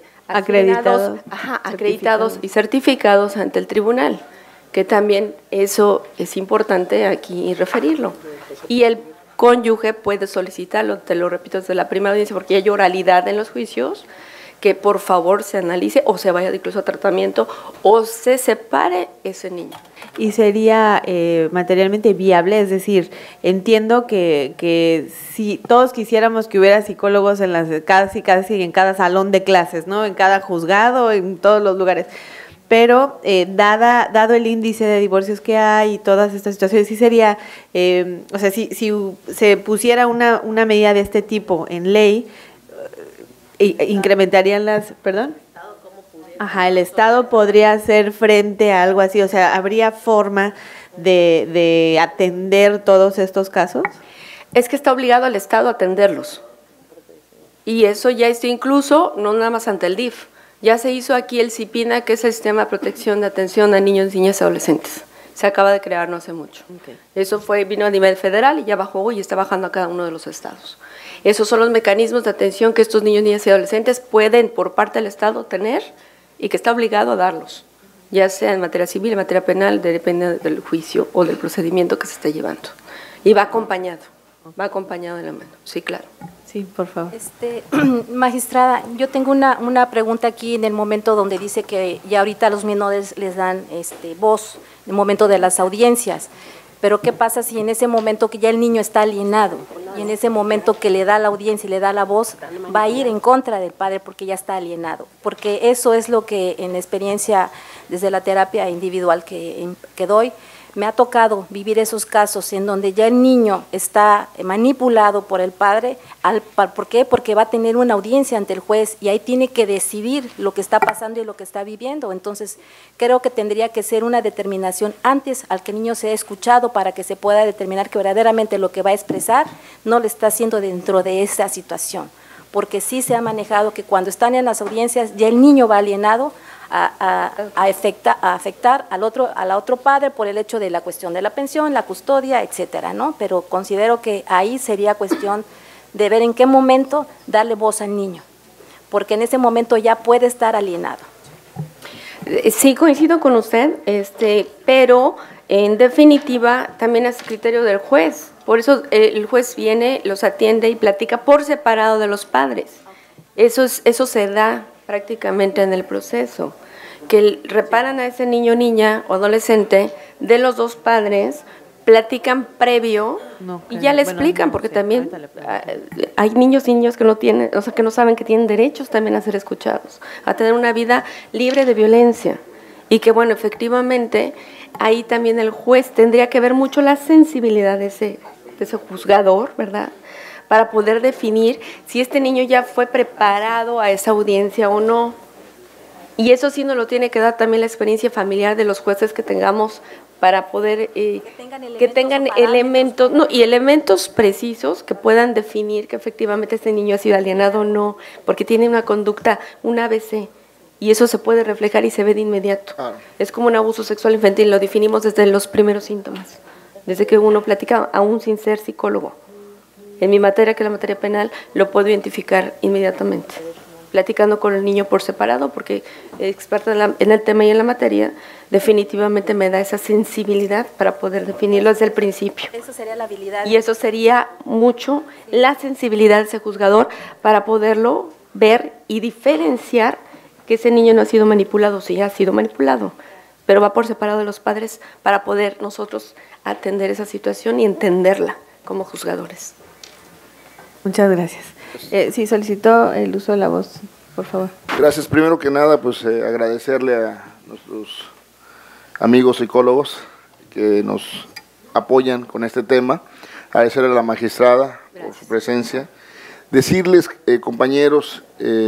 acreditados y certificados ante el tribunal, que también eso es importante aquí referirlo. Y el cónyuge puede solicitarlo, te lo repito, desde la primera audiencia, porque hay oralidad en los juicios, que por favor se analice o se vaya incluso a tratamiento o se separe ese niño. ¿Y sería materialmente viable? Es decir, entiendo que si todos quisiéramos que hubiera psicólogos en las casi en cada salón de clases, ¿no? En cada juzgado, en todos los lugares. Pero dado el índice de divorcios que hay y todas estas situaciones, sí sería, o sea, si se pusiera una medida de este tipo en ley, incrementarían las, ¿perdón? Ajá, el Estado podría hacer frente a algo así, o sea, ¿habría forma de atender todos estos casos? Es que está obligado el Estado a atenderlos. Y eso ya está incluso, no nada más ante el DIF, ya se hizo aquí el CIPINA, que es el Sistema de Protección de Atención a Niños, Niñas y Adolescentes. Se acaba de crear no hace mucho. Okay. Eso vino a nivel federal y ya bajó y está bajando a cada uno de los estados. Esos son los mecanismos de atención que estos niños, niñas y adolescentes pueden por parte del Estado tener y que está obligado a darlos, ya sea en materia civil, en materia penal, depende del juicio o del procedimiento que se esté llevando. Y va acompañado de la mano, sí, claro. Sí, por favor. Magistrada, yo tengo una pregunta aquí en el momento donde dice que ya ahorita a los menores les dan voz, en el momento de las audiencias, pero ¿qué pasa si en ese momento que ya el niño está alienado y en ese momento que le da la audiencia y le da la voz, va a ir en contra del padre porque ya está alienado? Porque eso es lo que en experiencia desde la terapia individual que doy, me ha tocado vivir esos casos en donde ya el niño está manipulado por el padre. ¿Por qué? Porque va a tener una audiencia ante el juez y ahí tiene que decidir lo que está pasando y lo que está viviendo. Entonces, creo que tendría que ser una determinación antes al que el niño sea escuchado para que se pueda determinar que verdaderamente lo que va a expresar no le está haciendo dentro de esa situación. Porque sí se ha manejado que cuando están en las audiencias ya el niño va alienado a afectar al otro padre por el hecho de la cuestión de la pensión, la custodia, etcétera, ¿no? Pero considero que ahí sería cuestión de ver en qué momento darle voz al niño, porque en ese momento ya puede estar alienado. Sí, coincido con usted, pero en definitiva también es criterio del juez. Por eso el juez viene, los atiende y platica por separado de los padres. Eso se da prácticamente en el proceso, que reparan a ese niño, niña o adolescente de los dos padres, platican previo y ya le explican, porque también hay niños que no tienen, o sea, que no saben que tienen derechos también a ser escuchados, a tener una vida libre de violencia, y que bueno, efectivamente, ahí también el juez tendría que ver mucho la sensibilidad de ese juzgador, ¿verdad?, para poder definir si este niño ya fue preparado a esa audiencia o no. Y eso sí nos lo tiene que dar también la experiencia familiar de los jueces que tengamos para poder que tengan elementos, y elementos precisos que puedan definir que efectivamente este niño ha sido alienado o no, porque tiene una conducta, un ABC, y eso se puede reflejar y se ve de inmediato. Es como un abuso sexual infantil, lo definimos desde los primeros síntomas, desde que uno platica, aún sin ser psicólogo. En mi materia, que es la materia penal, lo puedo identificar inmediatamente, platicando con el niño por separado, porque experta en el tema y en la materia, definitivamente me da esa sensibilidad para poder definirlo desde el principio. Eso sería la habilidad. Y eso sería mucho la sensibilidad de ese juzgador para poderlo ver y diferenciar que ese niño no ha sido manipulado, sí ha sido manipulado, pero va por separado de los padres para poder nosotros atender esa situación y entenderla como juzgadores. Muchas gracias. Sí, solicitó el uso de la voz, por favor. Gracias. Primero que nada, pues agradecerle a nuestros amigos psicólogos que nos apoyan con este tema, agradecerle a la magistrada por su presencia, decirles, compañeros,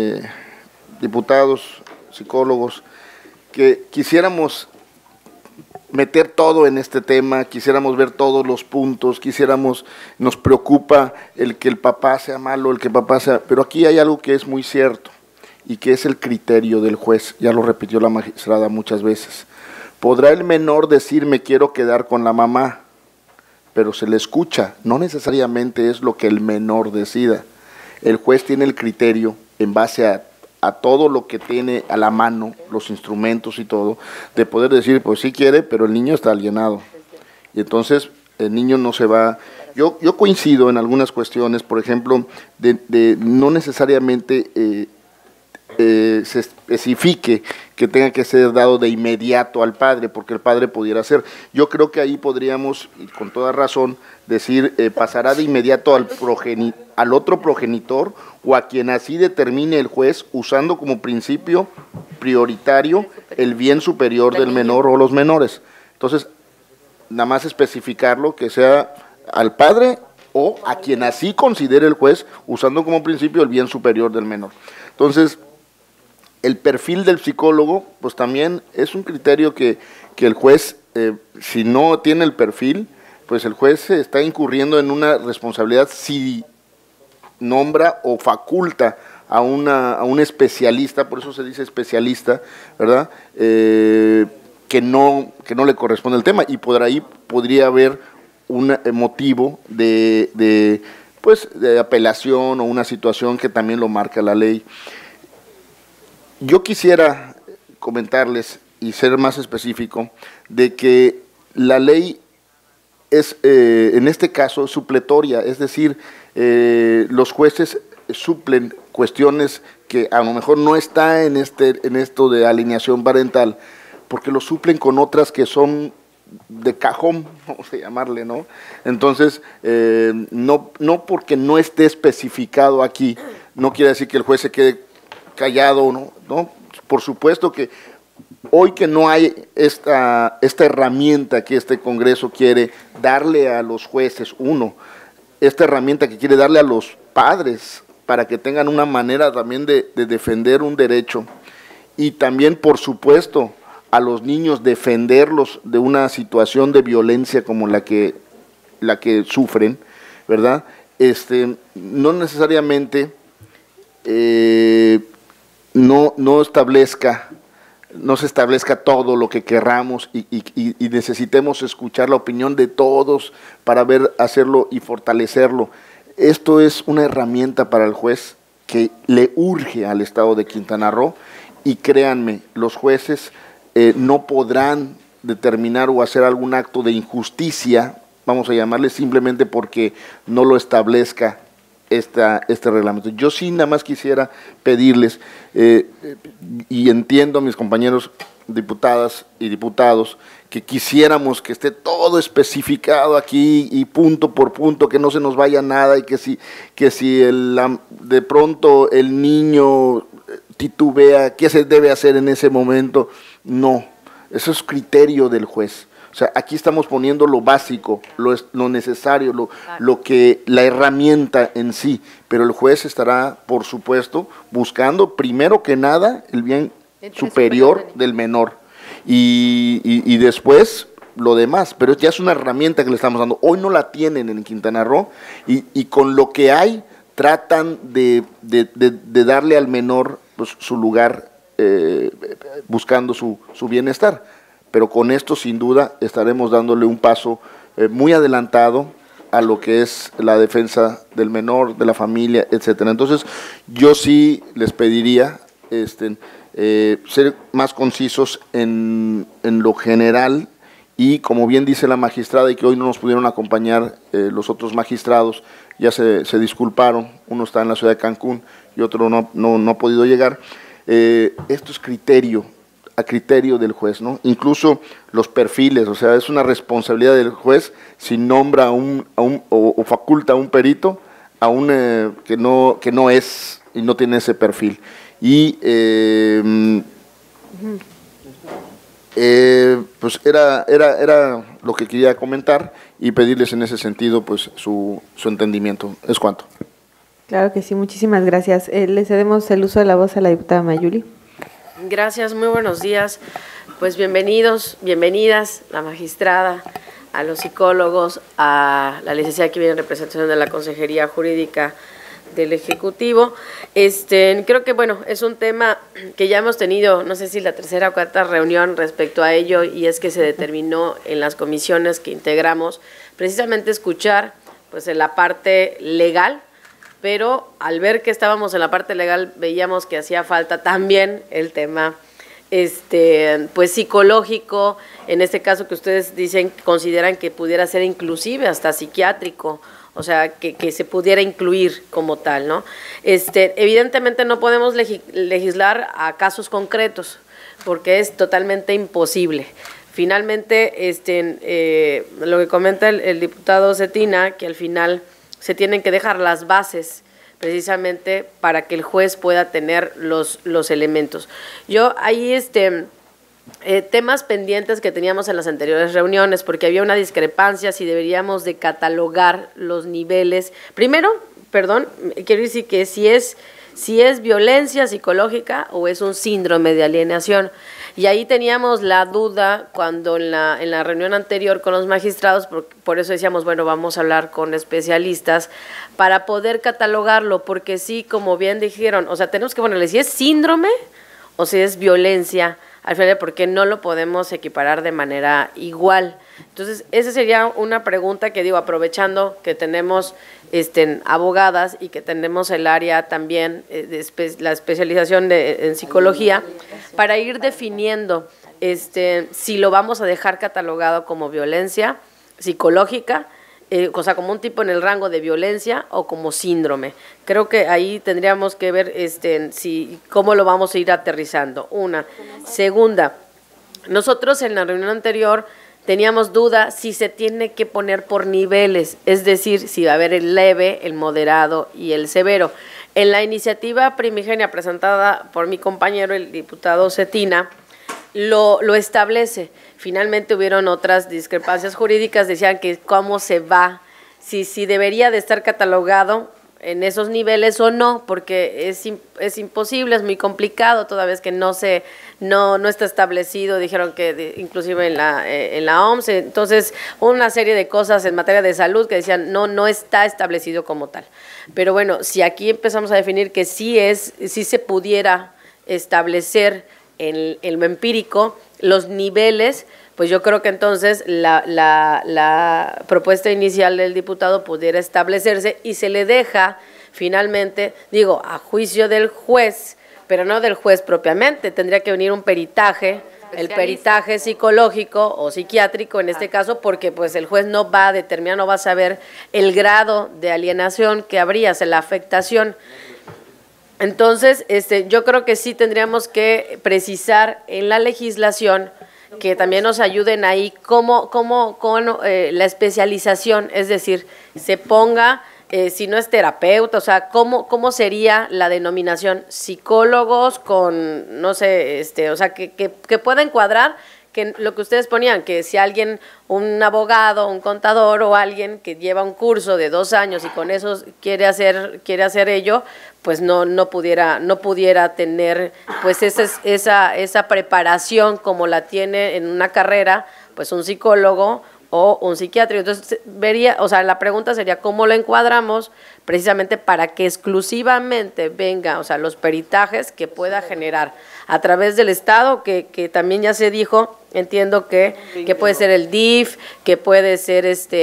diputados, psicólogos, que quisiéramos meter todo en este tema, quisiéramos ver todos los puntos, nos preocupa el que el papá sea malo, el que el papá sea, pero aquí hay algo que es muy cierto y que es el criterio del juez, ya lo repitió la magistrada muchas veces. Podrá el menor decir me quiero quedar con la mamá, pero se le escucha, no necesariamente es lo que el menor decida. El juez tiene el criterio en base a todo lo que tiene a la mano, los instrumentos y todo, de poder decir, pues sí quiere, pero el niño está alienado. Y entonces el niño no se va. Yo coincido en algunas cuestiones, por ejemplo, de no necesariamente se especifique que tenga que ser dado de inmediato al padre, porque el padre pudiera ser. Yo creo que ahí podríamos, y con toda razón, decir, pasará de inmediato al otro progenitor o a quien así determine el juez, usando como principio prioritario el bien superior del menor o los menores. Entonces, nada más especificarlo, que sea al padre o a quien así considere el juez, usando como principio el bien superior del menor. Entonces, el perfil del psicólogo, pues también es un criterio que el juez, si no tiene el perfil, pues el juez está incurriendo en una responsabilidad si nombra o faculta a un especialista, por eso se dice especialista, ¿verdad?, que no le corresponde el tema, y por ahí podría haber un motivo de apelación o una situación que también lo marca la ley. Yo quisiera comentarles y ser más específico de que la ley es, en este caso, supletoria, es decir, los jueces suplen cuestiones que a lo mejor no está en esto de alineación parental, porque lo suplen con otras que son de cajón, vamos a llamarle, ¿no? Entonces, no porque no esté especificado aquí, no quiere decir que el juez se quede callado, ¿no? Por supuesto que hoy que no hay esta herramienta que este Congreso quiere darle a los jueces, esta herramienta que quiere darle a los padres para que tengan una manera también de defender un derecho, y también, por supuesto, a los niños defenderlos de una situación de violencia como la que sufren, ¿verdad? No necesariamente no se establezca todo lo que querramos y necesitemos escuchar la opinión de todos para hacerlo y fortalecerlo. Esto es una herramienta para el juez que le urge al Estado de Quintana Roo, y créanme, los jueces no podrán determinar o hacer algún acto de injusticia, vamos a llamarle, simplemente porque no lo establezca este reglamento. Yo sí nada más quisiera pedirles, y entiendo a mis compañeros diputadas y diputados, que quisiéramos que esté todo especificado aquí y punto por punto, que no se nos vaya nada, y que si de pronto el niño titubea, ¿qué se debe hacer en ese momento? No, eso es criterio del juez. O sea, aquí estamos poniendo lo básico, lo necesario, la herramienta en sí, pero el juez estará, por supuesto, buscando primero que nada el bien superior del menor, y después lo demás, pero ya es una herramienta que le estamos dando. Hoy no la tienen en Quintana Roo, y con lo que hay tratan de darle al menor, pues, su lugar, buscando su bienestar. Pero con esto, sin duda, estaremos dándole un paso muy adelantado a lo que es la defensa del menor, de la familia, etcétera. Entonces, yo sí les pediría ser más concisos en lo general, y como bien dice la magistrada, y que hoy no nos pudieron acompañar los otros magistrados, ya se disculparon, uno está en la ciudad de Cancún y otro no ha podido llegar. Esto es a criterio del juez, ¿no? Incluso los perfiles, o sea, es una responsabilidad del juez si nombra o faculta a un perito a un que no es y no tiene ese perfil. Y pues era lo que quería comentar, y pedirles en ese sentido pues su entendimiento. Es cuanto. Claro que sí, muchísimas gracias. Le cedemos el uso de la voz a la diputada Mayuli. Gracias, muy buenos días. Pues bienvenidos, bienvenidas, la magistrada, a los psicólogos, a la licenciada que viene en representación de la Consejería Jurídica del Ejecutivo. Creo que, bueno, es un tema que ya hemos tenido, no sé si la tercera o cuarta reunión respecto a ello, y es que se determinó en las comisiones que integramos precisamente escuchar pues en la parte legal, pero al ver que estábamos en la parte legal veíamos que hacía falta también el tema pues psicológico, en este caso que ustedes dicen, consideran que pudiera ser inclusive hasta psiquiátrico o sea, que se pudiera incluir como tal, ¿no? Evidentemente no podemos legislar a casos concretos, porque es totalmente imposible. Finalmente, lo que comenta el diputado Cetina, que al final se tienen que dejar las bases precisamente para que el juez pueda tener los elementos. Yo ahí, temas pendientes que teníamos en las anteriores reuniones, porque había una discrepancia si deberíamos de catalogar los niveles. Primero, quiero decir que si es violencia psicológica o es un síndrome de alienación. Y ahí teníamos la duda cuando en la reunión anterior con los magistrados, por eso decíamos, bueno, vamos a hablar con especialistas para poder catalogarlo, porque sí, como bien dijeron, o sea, tenemos que ponerle si es síndrome o si es violencia al final, porque no lo podemos equiparar de manera igual. Entonces, esa sería una pregunta que digo, aprovechando que tenemos abogadas y que tenemos el área también, la especialización en psicología, para ir definiendo si lo vamos a dejar catalogado como violencia psicológica, o sea, como un tipo en el rango de violencia o como síndrome. Creo que ahí tendríamos que ver cómo lo vamos a ir aterrizando. Una. Segunda, nosotros en la reunión anterior teníamos duda si se tiene que poner por niveles, es decir, si va a haber el leve, el moderado y el severo. En la iniciativa primigenia presentada por mi compañero, el diputado Cetina, lo establece. Finalmente hubieron otras discrepancias jurídicas, decían que cómo se va, si debería de estar catalogado en esos niveles o no, porque es imposible, es muy complicado, toda vez que no está establecido, dijeron que inclusive en la OMS, entonces una serie de cosas en materia de salud que decían no está establecido como tal. Pero bueno, si aquí empezamos a definir que sí se pudiera establecer en lo empírico los niveles, pues yo creo que entonces la propuesta inicial del diputado pudiera establecerse y se le deja finalmente, digo, a juicio del juez, pero no del juez propiamente, tendría que venir un peritaje, el peritaje psicológico o psiquiátrico en este caso, porque pues el juez no va a determinar, no va a saber el grado de alienación que habría, o sea, la afectación. Entonces, yo creo que sí tendríamos que precisar en la legislación que también nos ayuden ahí cómo con la especialización, es decir, se ponga, si no es terapeuta, o sea, cómo sería la denominación, psicólogos con, no sé, o sea, que pueda encuadrar que lo que ustedes ponían, que si alguien, un abogado, un contador o alguien que lleva un curso de 2 años y con eso quiere hacer ello, pues no pudiera tener pues esa preparación como la tiene en una carrera, pues un psicólogo o un psiquiatra. Entonces la pregunta sería cómo lo encuadramos precisamente para que exclusivamente venga, o sea, los peritajes que pueda generar a través del Estado, que también ya se dijo, entiendo que puede ser el DIF, que puede ser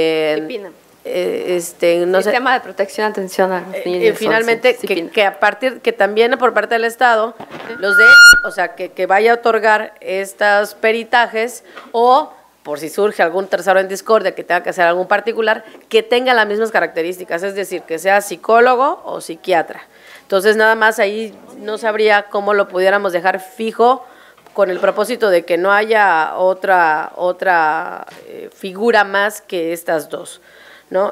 no Sistema de protección, atención a los niños. Finalmente, que a partir, que también por parte del Estado, o sea, que vaya a otorgar estos peritajes, o por si surge algún tercero en discordia que tenga que hacer algún particular, que tenga las mismas características, es decir, que sea psicólogo o psiquiatra. Entonces, nada más ahí no sabría cómo lo pudiéramos dejar fijo, con el propósito de que no haya otra figura más que estas dos, ¿no?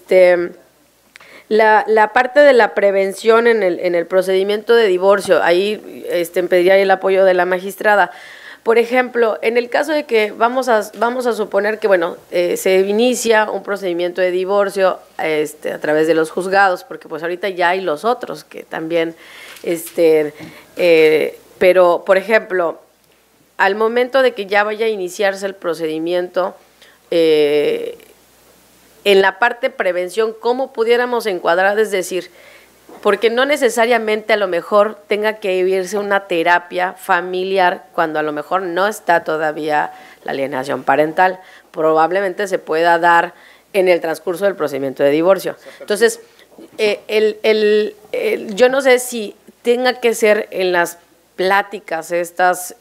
La parte de la prevención en el procedimiento de divorcio, ahí pediría el apoyo de la magistrada. Por ejemplo, en el caso de que vamos a suponer que, bueno, se inicia un procedimiento de divorcio a través de los juzgados, porque pues ahorita ya hay los otros que también, pero, por ejemplo, al momento de que ya vaya a iniciarse el procedimiento, en la parte prevención, ¿cómo pudiéramos encuadrar? Es decir, porque no necesariamente a lo mejor tenga que vivirse una terapia familiar cuando a lo mejor no está todavía la alienación parental. Probablemente se pueda dar en el transcurso del procedimiento de divorcio. Entonces, yo no sé si tenga que ser en las pláticas estas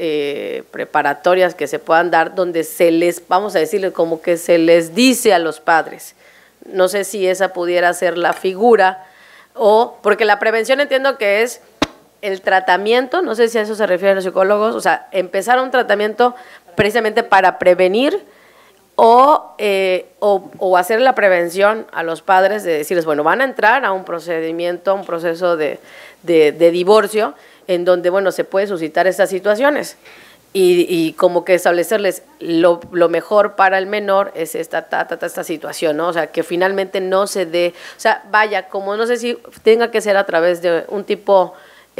preparatorias que se puedan dar, donde se les, vamos a decirle, como que se les dice a los padres, No sé si esa pudiera ser la figura, o porque la prevención entiendo que es el tratamiento, no sé si a eso se refieren los psicólogos, o sea, empezar un tratamiento precisamente para prevenir o hacer la prevención a los padres de decirles, bueno, van a entrar a un procedimiento, un proceso de divorcio, en donde, bueno, se puede suscitar estas situaciones. Y como que establecerles lo mejor para el menor es esta situación, ¿no? O sea, que finalmente no se dé, o sea, vaya, como no sé si tenga que ser a través de un tipo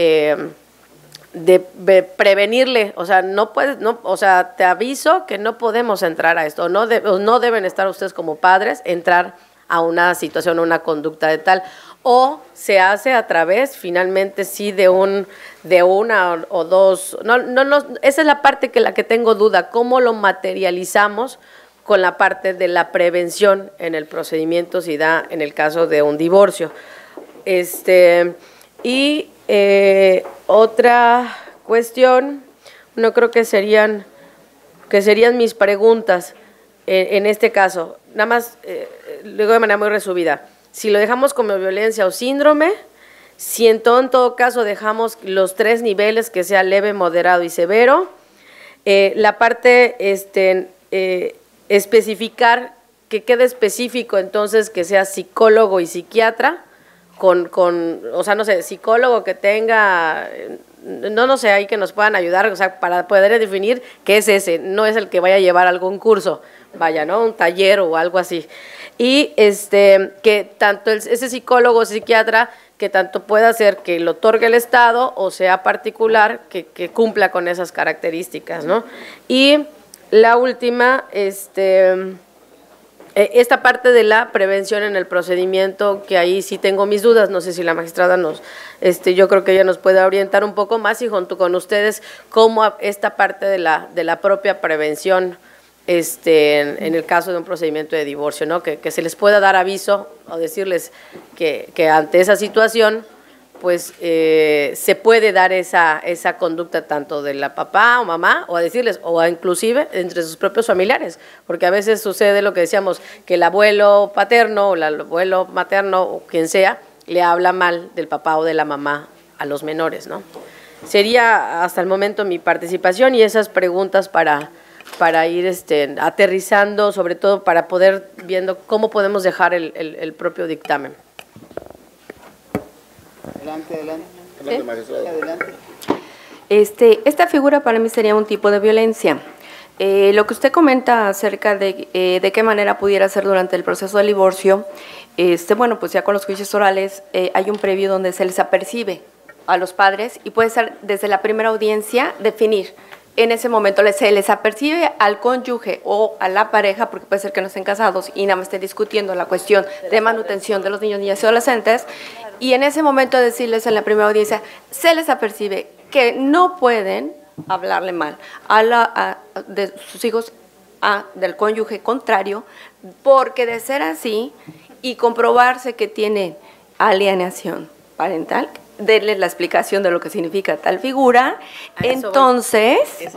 de prevenirle, o sea, no puedes, no, o sea, te aviso que no podemos entrar a esto, no deben estar ustedes como padres entrar a una situación, a una conducta de tal, o se hace a través, finalmente sí, de una o dos, no, esa es la parte la que tengo duda, cómo lo materializamos con la parte de la prevención en el procedimiento, si da en el caso de un divorcio. Y otra cuestión, no creo que serían mis preguntas en este caso, nada más, luego de manera muy resumida. Si lo dejamos como violencia o síndrome, si en todo caso dejamos los 3 niveles, que sea leve, moderado y severo, la parte especificar, que quede específico entonces que sea psicólogo y psiquiatra, o sea, no sé, psicólogo que tenga, no sé, ahí que nos puedan ayudar, o sea, para poder definir qué es ese, no es el que vaya a llevar algún curso, vaya, ¿no? Un taller o algo así. Y que tanto ese psicólogo o psiquiatra, que tanto pueda ser que lo otorgue el Estado o sea particular, que cumpla con esas características, ¿no? Y la última, esta parte de la prevención en el procedimiento, que ahí sí tengo mis dudas, no sé si la magistrada yo creo que ella nos puede orientar un poco más, y junto con ustedes, cómo esta parte de la propia prevención, en el caso de un procedimiento de divorcio, ¿no? Que se les pueda dar aviso o decirles que ante esa situación, pues se puede dar esa conducta tanto de la papá o mamá, o a decirles, o inclusive entre sus propios familiares, porque a veces sucede lo que decíamos, que el abuelo paterno o el abuelo materno o quien sea, le habla mal del papá o de la mamá a los menores, ¿no? Sería hasta el momento mi participación y esas preguntas para ir aterrizando, sobre todo para poder viendo cómo podemos dejar el propio dictamen. Adelante. Esta figura para mí sería un tipo de violencia. Lo que usted comenta acerca de qué manera pudiera ser durante el proceso del divorcio, bueno, pues ya con los juicios orales hay un previo donde se les apercibe a los padres y puede ser desde la primera audiencia definir. En ese momento se les apercibe al cónyuge o a la pareja, porque puede ser que no estén casados y nada más estén discutiendo la cuestión de manutención de los niños, niñas y adolescentes, y en ese momento decirles en la primera audiencia, se les apercibe que no pueden hablarle mal de sus hijos del cónyuge contrario, porque de ser así y comprobarse que tienen alienación parental, denles la explicación de lo que significa tal figura, entonces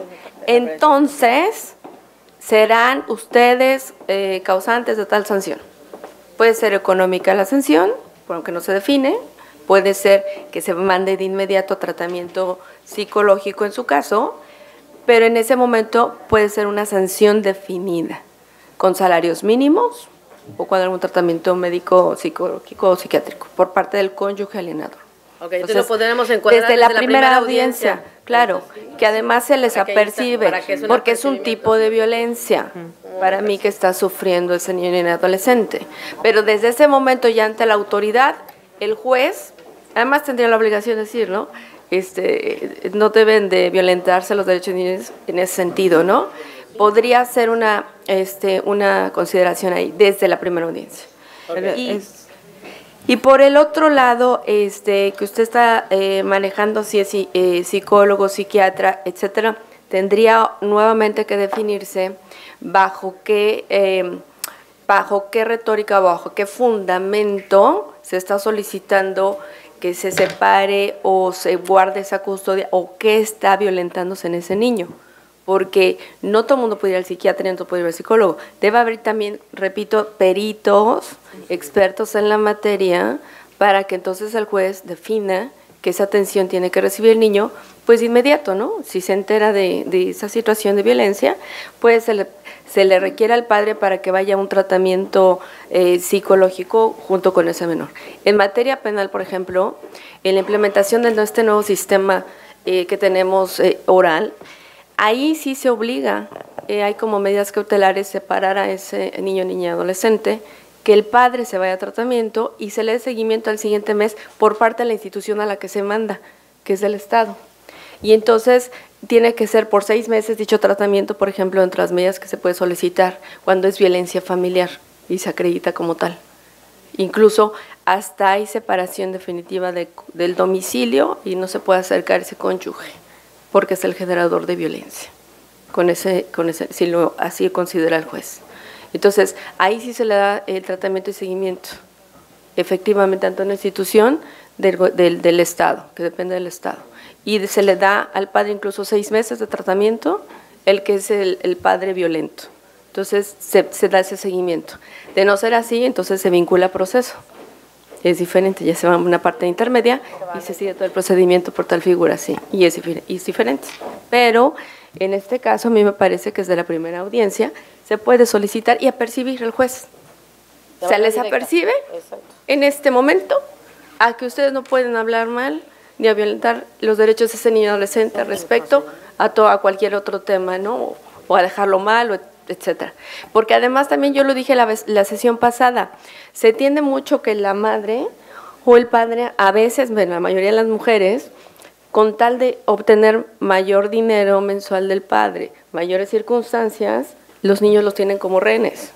serán ustedes causantes de tal sanción. Puede ser económica la sanción, aunque no se define, puede ser que se mande de inmediato a tratamiento psicológico en su caso, pero en ese momento puede ser una sanción definida, con salarios mínimos o con algún tratamiento médico, psicológico o psiquiátrico por parte del cónyuge alienador. Okay, entonces lo podemos encuadrar desde la primera audiencia, claro, que además se les apercibe, porque es un tipo de violencia para mí que está sufriendo ese niño y adolescente. Pero desde ese momento ya ante la autoridad, el juez, además tendría la obligación de decirlo, no deben de violentarse los derechos de niños en ese sentido, ¿no? Podría ser una consideración ahí desde la primera audiencia. Okay. Y por el otro lado, que usted está manejando, si es psicólogo, psiquiatra, etcétera, tendría nuevamente que definirse bajo qué retórica, bajo qué fundamento se está solicitando que se separe o se guarde esa custodia, o qué está violentándose en ese niño. porque no todo el mundo puede ir al psiquiatra y no todo puede ir al psicólogo. Debe haber también, repito, peritos, expertos en la materia, para que entonces el juez defina que esa atención tiene que recibir el niño, pues inmediato, ¿no? Si se entera de esa situación de violencia, pues se le requiere al padre para que vaya a un tratamiento psicológico junto con ese menor. En materia penal, por ejemplo, en la implementación de este nuevo sistema que tenemos oral, ahí sí se obliga, hay como medidas cautelares, separar a ese niño, niña, adolescente, que el padre se vaya a tratamiento y se le dé seguimiento al siguiente mes por parte de la institución a la que se manda, que es del Estado. Y entonces tiene que ser por 6 meses dicho tratamiento, por ejemplo, entre las medidas que se puede solicitar cuando es violencia familiar y se acredita como tal. Incluso hasta hay separación definitiva del domicilio y no se puede acercar ese cónyuge, porque es el generador de violencia, si lo así considera el juez. Entonces, ahí sí se le da el tratamiento y seguimiento, efectivamente, ante una institución del Estado, que depende del Estado. Y se le da al padre incluso 6 meses de tratamiento, el que es el padre violento. Entonces, se da ese seguimiento. De no ser así, entonces se vincula a proceso. Es diferente, ya se va a una parte intermedia y se sigue todo el procedimiento por tal figura, sí, y es diferente. Pero, en este caso, a mí me parece que desde la primera audiencia se puede solicitar y apercibir al juez. Se les apercibe en este momento a que ustedes no pueden hablar mal ni a violentar los derechos de ese niño adolescente respecto a cualquier otro tema, ¿no? O a dejarlo mal, etcétera. Porque además también yo lo dije la sesión pasada, se tiende mucho que la madre o el padre, a veces, bueno, la mayoría de las mujeres, con tal de obtener mayor dinero mensual del padre, mayores circunstancias, los niños los tienen como rehenes.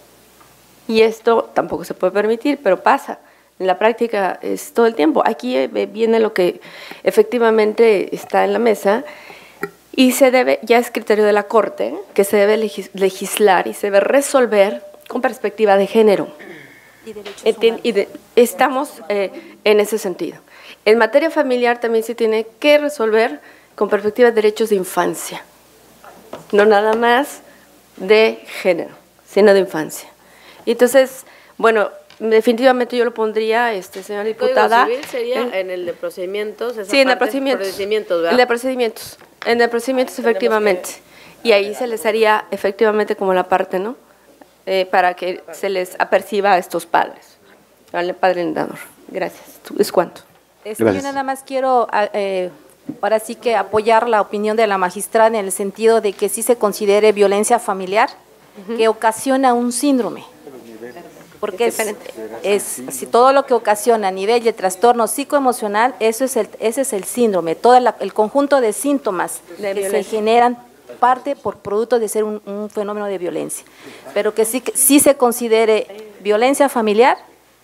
Y esto tampoco se puede permitir, pero pasa. En la práctica es todo el tiempo. Aquí viene lo que efectivamente está en la mesa y se debe, ya es criterio de la Corte, que se debe legislar y se debe resolver con perspectiva de género. Y derechos humanos. Estamos en ese sentido. En materia familiar también se tiene que resolver con perspectiva de derechos de infancia. No nada más de género, sino de infancia. Y entonces, bueno, definitivamente yo lo pondría, señora diputada. ¿El Código Civil sería en el de procedimientos? Sí, en el procedimientos. ¿Verdad? En el procedimientos. En el procedimientos, efectivamente. Y ahí se les haría efectivamente como la parte, ¿no? Para que se les aperciba a estos padres, al padre heredador. Gracias. ¿Es cuánto? Yo nada más quiero, ahora sí que apoyar la opinión de la magistrada en el sentido de que sí se considere violencia familiar que ocasiona un síndrome. Porque si todo lo que ocasiona a nivel de trastorno psicoemocional, ese es el síndrome, todo el conjunto de síntomas que se generan parte por producto de ser un fenómeno de violencia. Pero que sí se considere violencia familiar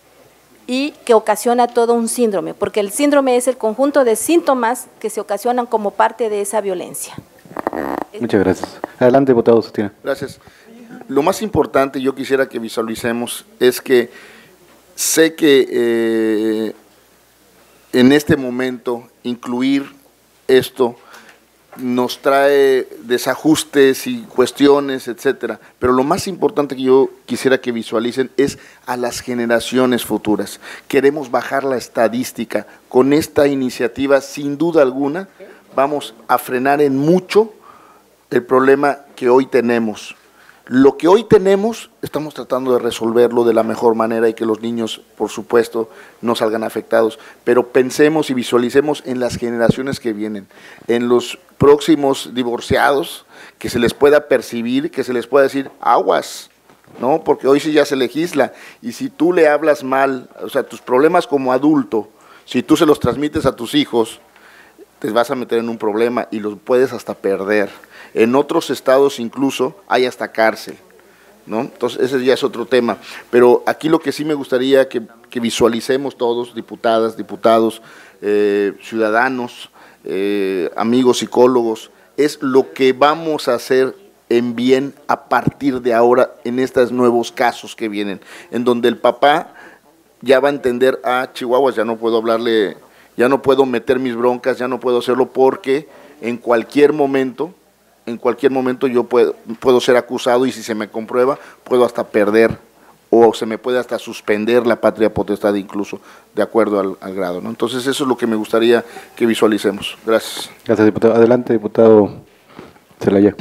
y que ocasiona todo un síndrome, porque el síndrome es el conjunto de síntomas que se ocasionan como parte de esa violencia. Muchas gracias. Adelante, diputado Sustina. Gracias. Lo más importante yo quisiera que visualicemos es que sé que en este momento incluir esto nos trae desajustes y cuestiones, etcétera, pero lo más importante que yo quisiera que visualicen es a las generaciones futuras. Queremos bajar la estadística. Con esta iniciativa, sin duda alguna, vamos a frenar en mucho el problema que hoy tenemos. Lo que hoy tenemos, estamos tratando de resolverlo de la mejor manera y que los niños, por supuesto, no salgan afectados, pero pensemos y visualicemos en las generaciones que vienen, en los próximos divorciados, que se les pueda percibir, que se les pueda decir aguas, ¿no? Porque hoy sí ya se legisla, y si tú le hablas mal, o sea, tus problemas como adulto, si tú se los transmites a tus hijos, te vas a meter en un problema y los puedes hasta perder. En otros estados incluso hay hasta cárcel, ¿no? Entonces ese ya es otro tema. Pero aquí lo que sí me gustaría que visualicemos todos, diputadas, diputados, ciudadanos, amigos psicólogos, es lo que vamos a hacer en bien a partir de ahora en estos nuevos casos que vienen, en donde el papá ya va a entender, chihuahuas, ya no puedo hablarle, ya no puedo meter mis broncas, ya no puedo hacerlo porque en cualquier momento en cualquier momento yo puedo ser acusado, y si se me comprueba, puedo hasta perder, o se me puede hasta suspender la patria potestad incluso, de acuerdo al grado, ¿no? Entonces eso es lo que me gustaría que visualicemos. Gracias. Gracias, diputado. Adelante, diputado Zelaya.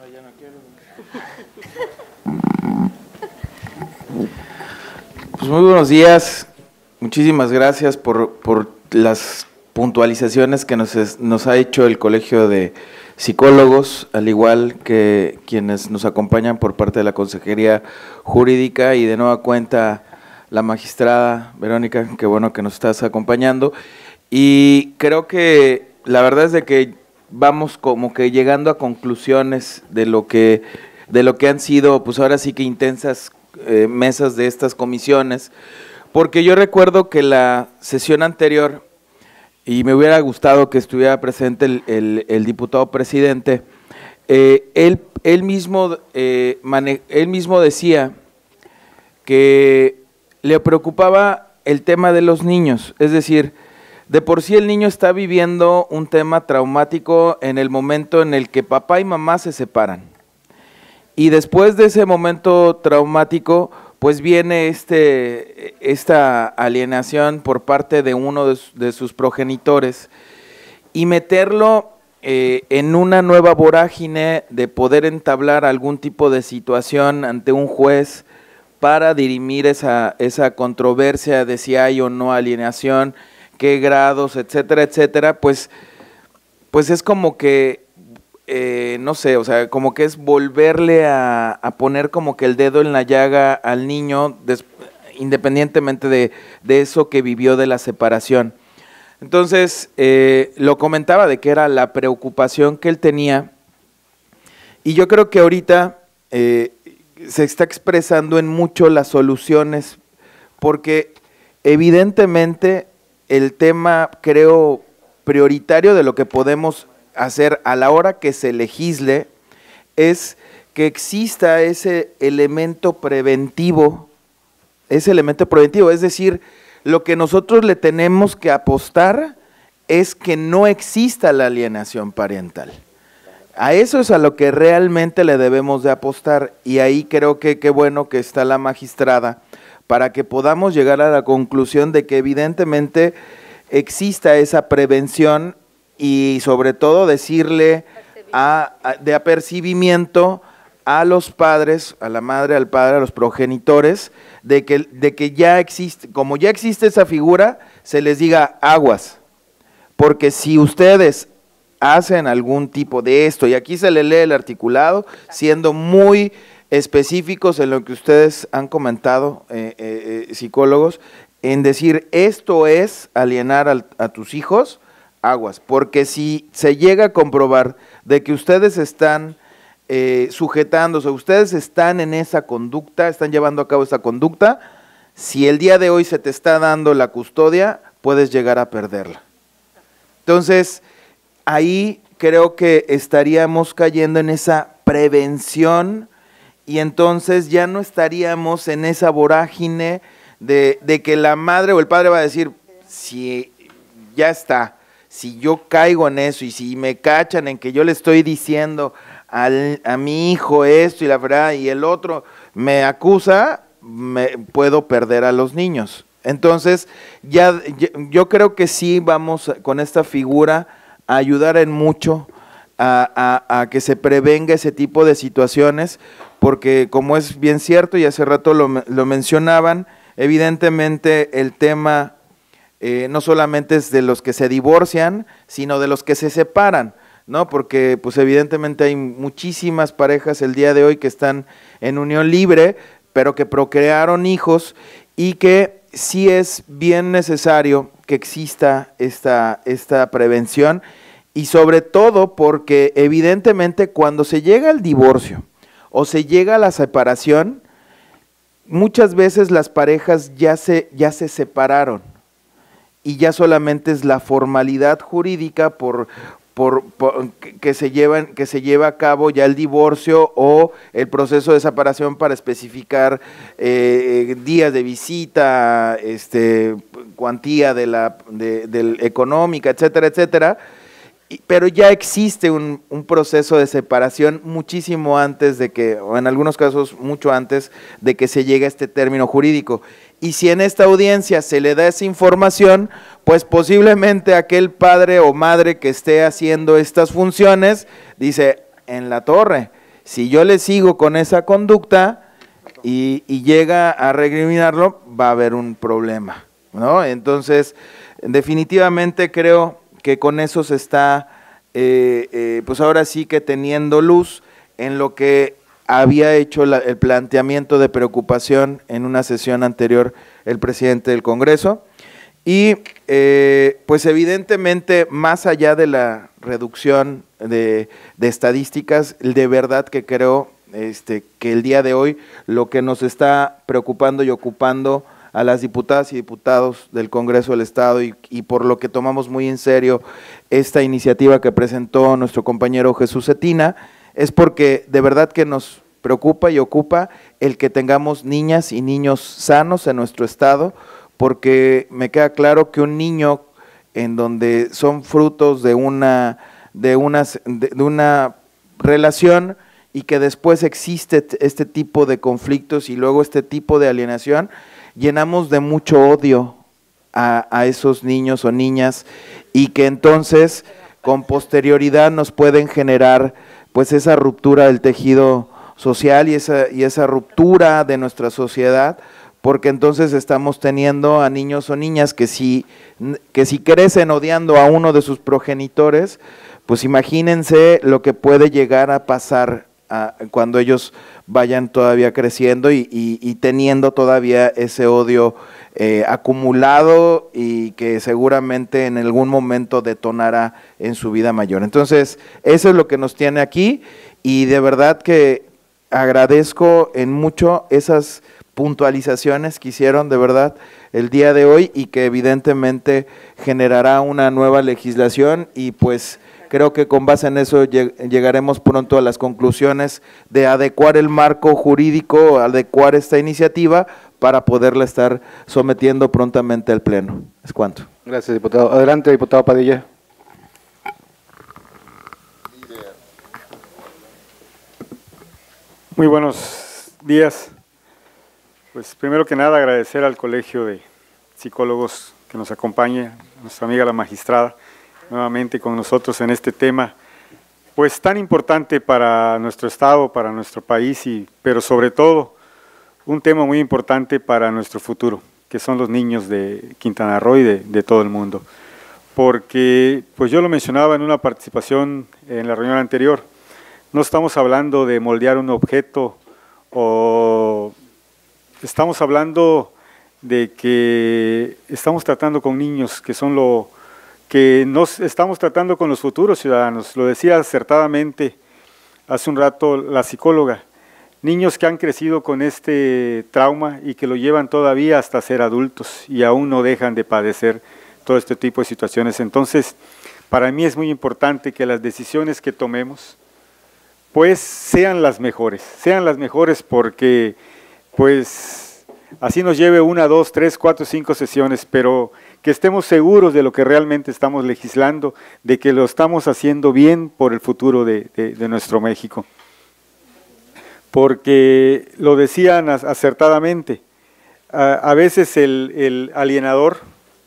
Pues muy buenos días, muchísimas gracias por las puntualizaciones que nos ha hecho el Colegio de Psicólogos, al igual que quienes nos acompañan por parte de la Consejería Jurídica, y de nueva cuenta la magistrada Verónica, qué bueno que nos estás acompañando. Y creo que la verdad es de que vamos como que llegando a conclusiones de lo que han sido, pues ahora sí que intensas mesas de estas comisiones, porque yo recuerdo que la sesión anterior, y me hubiera gustado que estuviera presente el diputado presidente, él mismo decía que le preocupaba el tema de los niños, es decir, de por sí el niño está viviendo un tema traumático en el momento en el que papá y mamá se separan. Y después de ese momento traumático, pues viene esta alienación por parte de uno de sus progenitores, y meterlo en una nueva vorágine de poder entablar algún tipo de situación ante un juez para dirimir esa controversia de si hay o no alienación, qué grados, etcétera, etcétera, pues es como que no sé, o sea, como que es volverle a poner como que el dedo en la llaga al niño, independientemente de eso que vivió de la separación. Entonces, lo comentaba de que era la preocupación que él tenía, y yo creo que ahorita se está expresando en mucho las soluciones, porque evidentemente el tema, creo, prioritario de lo que podemos hacer a la hora que se legisle es que exista ese elemento preventivo, es decir, lo que nosotros le tenemos que apostar es que no exista la alienación parental. A eso es a lo que realmente le debemos de apostar, y ahí creo que qué bueno que está la magistrada para que podamos llegar a la conclusión de que evidentemente exista esa prevención, y sobre todo decirle de apercibimiento a los padres, a la madre, al padre, a los progenitores, de que ya existe, como ya existe esa figura, se les diga aguas, porque si ustedes hacen algún tipo de esto, y aquí se le lee el articulado, siendo muy específicos en lo que ustedes han comentado, psicólogos, en decir esto es alienar a tus hijos, aguas, porque si se llega a comprobar de que ustedes están sujetándose, ustedes están en esa conducta, están llevando a cabo esa conducta, si el día de hoy se te está dando la custodia, puedes llegar a perderla. Entonces, ahí creo que estaríamos cayendo en esa prevención, y entonces ya no estaríamos en esa vorágine de que la madre o el padre va a decir, si ya está, si yo caigo en eso y si me cachan en que yo le estoy diciendo a mi hijo esto y la verdad y el otro me acusa, puedo perder a los niños. Entonces, yo creo que sí vamos con esta figura a ayudar en mucho a que se prevenga ese tipo de situaciones, porque como es bien cierto y hace rato lo mencionaban, evidentemente el tema no solamente es de los que se divorcian, sino de los que se separan, ¿no? Porque pues evidentemente hay muchísimas parejas el día de hoy que están en unión libre, pero que procrearon hijos, y que sí es bien necesario que exista esta prevención, y sobre todo porque evidentemente cuando se llega al divorcio o se llega a la separación, muchas veces las parejas ya se separaron, y ya solamente es la formalidad jurídica que se lleva a cabo ya el divorcio o el proceso de separación para especificar días de visita, cuantía económica, etcétera, etcétera, pero ya existe un proceso de separación muchísimo antes de que, o en algunos casos mucho antes de que se llegue a este término jurídico. Y si en esta audiencia se le da esa información, pues posiblemente aquel padre o madre que esté haciendo estas funciones dice, en la torre, si yo le sigo con esa conducta y llega a recriminarlo, va a haber un problema, ¿no? Entonces, definitivamente creo que con eso se está, pues ahora sí que teniendo luz en lo que había hecho el planteamiento de preocupación en una sesión anterior el presidente del Congreso. Y pues evidentemente, más allá de la reducción de estadísticas, de verdad que creo que el día de hoy lo que nos está preocupando y ocupando a las diputadas y diputados del Congreso del Estado y por lo que tomamos muy en serio esta iniciativa que presentó nuestro compañero Jesús Cetina, es porque de verdad que nos preocupa y ocupa el que tengamos niñas y niños sanos en nuestro Estado, porque me queda claro que un niño en donde son frutos de una relación y que después existe este tipo de conflictos y luego este tipo de alienación, llenamos de mucho odio a esos niños o niñas y que entonces con posterioridad nos pueden generar pues esa ruptura del tejido social y esa ruptura de nuestra sociedad, porque entonces estamos teniendo a niños o niñas que si crecen odiando a uno de sus progenitores, pues imagínense lo que puede llegar a pasar cuando ellos vayan todavía creciendo y teniendo todavía ese odio acumulado y que seguramente en algún momento detonará en su vida mayor. Entonces, eso es lo que nos tiene aquí y de verdad que agradezco en mucho esas puntualizaciones que hicieron de verdad el día de hoy y que evidentemente generará una nueva legislación y pues creo que con base en eso llegaremos pronto a las conclusiones de adecuar el marco jurídico, adecuar esta iniciativa para poderla estar sometiendo prontamente al Pleno. Es cuanto. Gracias, diputado. Adelante, diputado Padilla. Muy buenos días. Pues primero que nada agradecer al Colegio de Psicólogos que nos acompaña, nuestra amiga la magistrada, nuevamente con nosotros en este tema, pues tan importante para nuestro Estado, para nuestro país, pero sobre todo un tema muy importante para nuestro futuro, que son los niños de Quintana Roo y de todo el mundo. Porque, pues yo lo mencionaba en una participación en la reunión anterior, no estamos hablando de moldear un objeto o estamos hablando de que estamos tratando con niños que son lo que nos estamos tratando con los futuros ciudadanos. Lo decía acertadamente hace un rato la psicóloga, niños que han crecido con este trauma y que lo llevan todavía hasta ser adultos y aún no dejan de padecer todo este tipo de situaciones. Entonces, para mí es muy importante que las decisiones que tomemos pues sean las mejores porque pues así nos lleve 1, 2, 3, 4, 5 sesiones, pero que estemos seguros de lo que realmente estamos legislando, de que lo estamos haciendo bien por el futuro de nuestro México. Porque lo decían acertadamente, a veces el alienador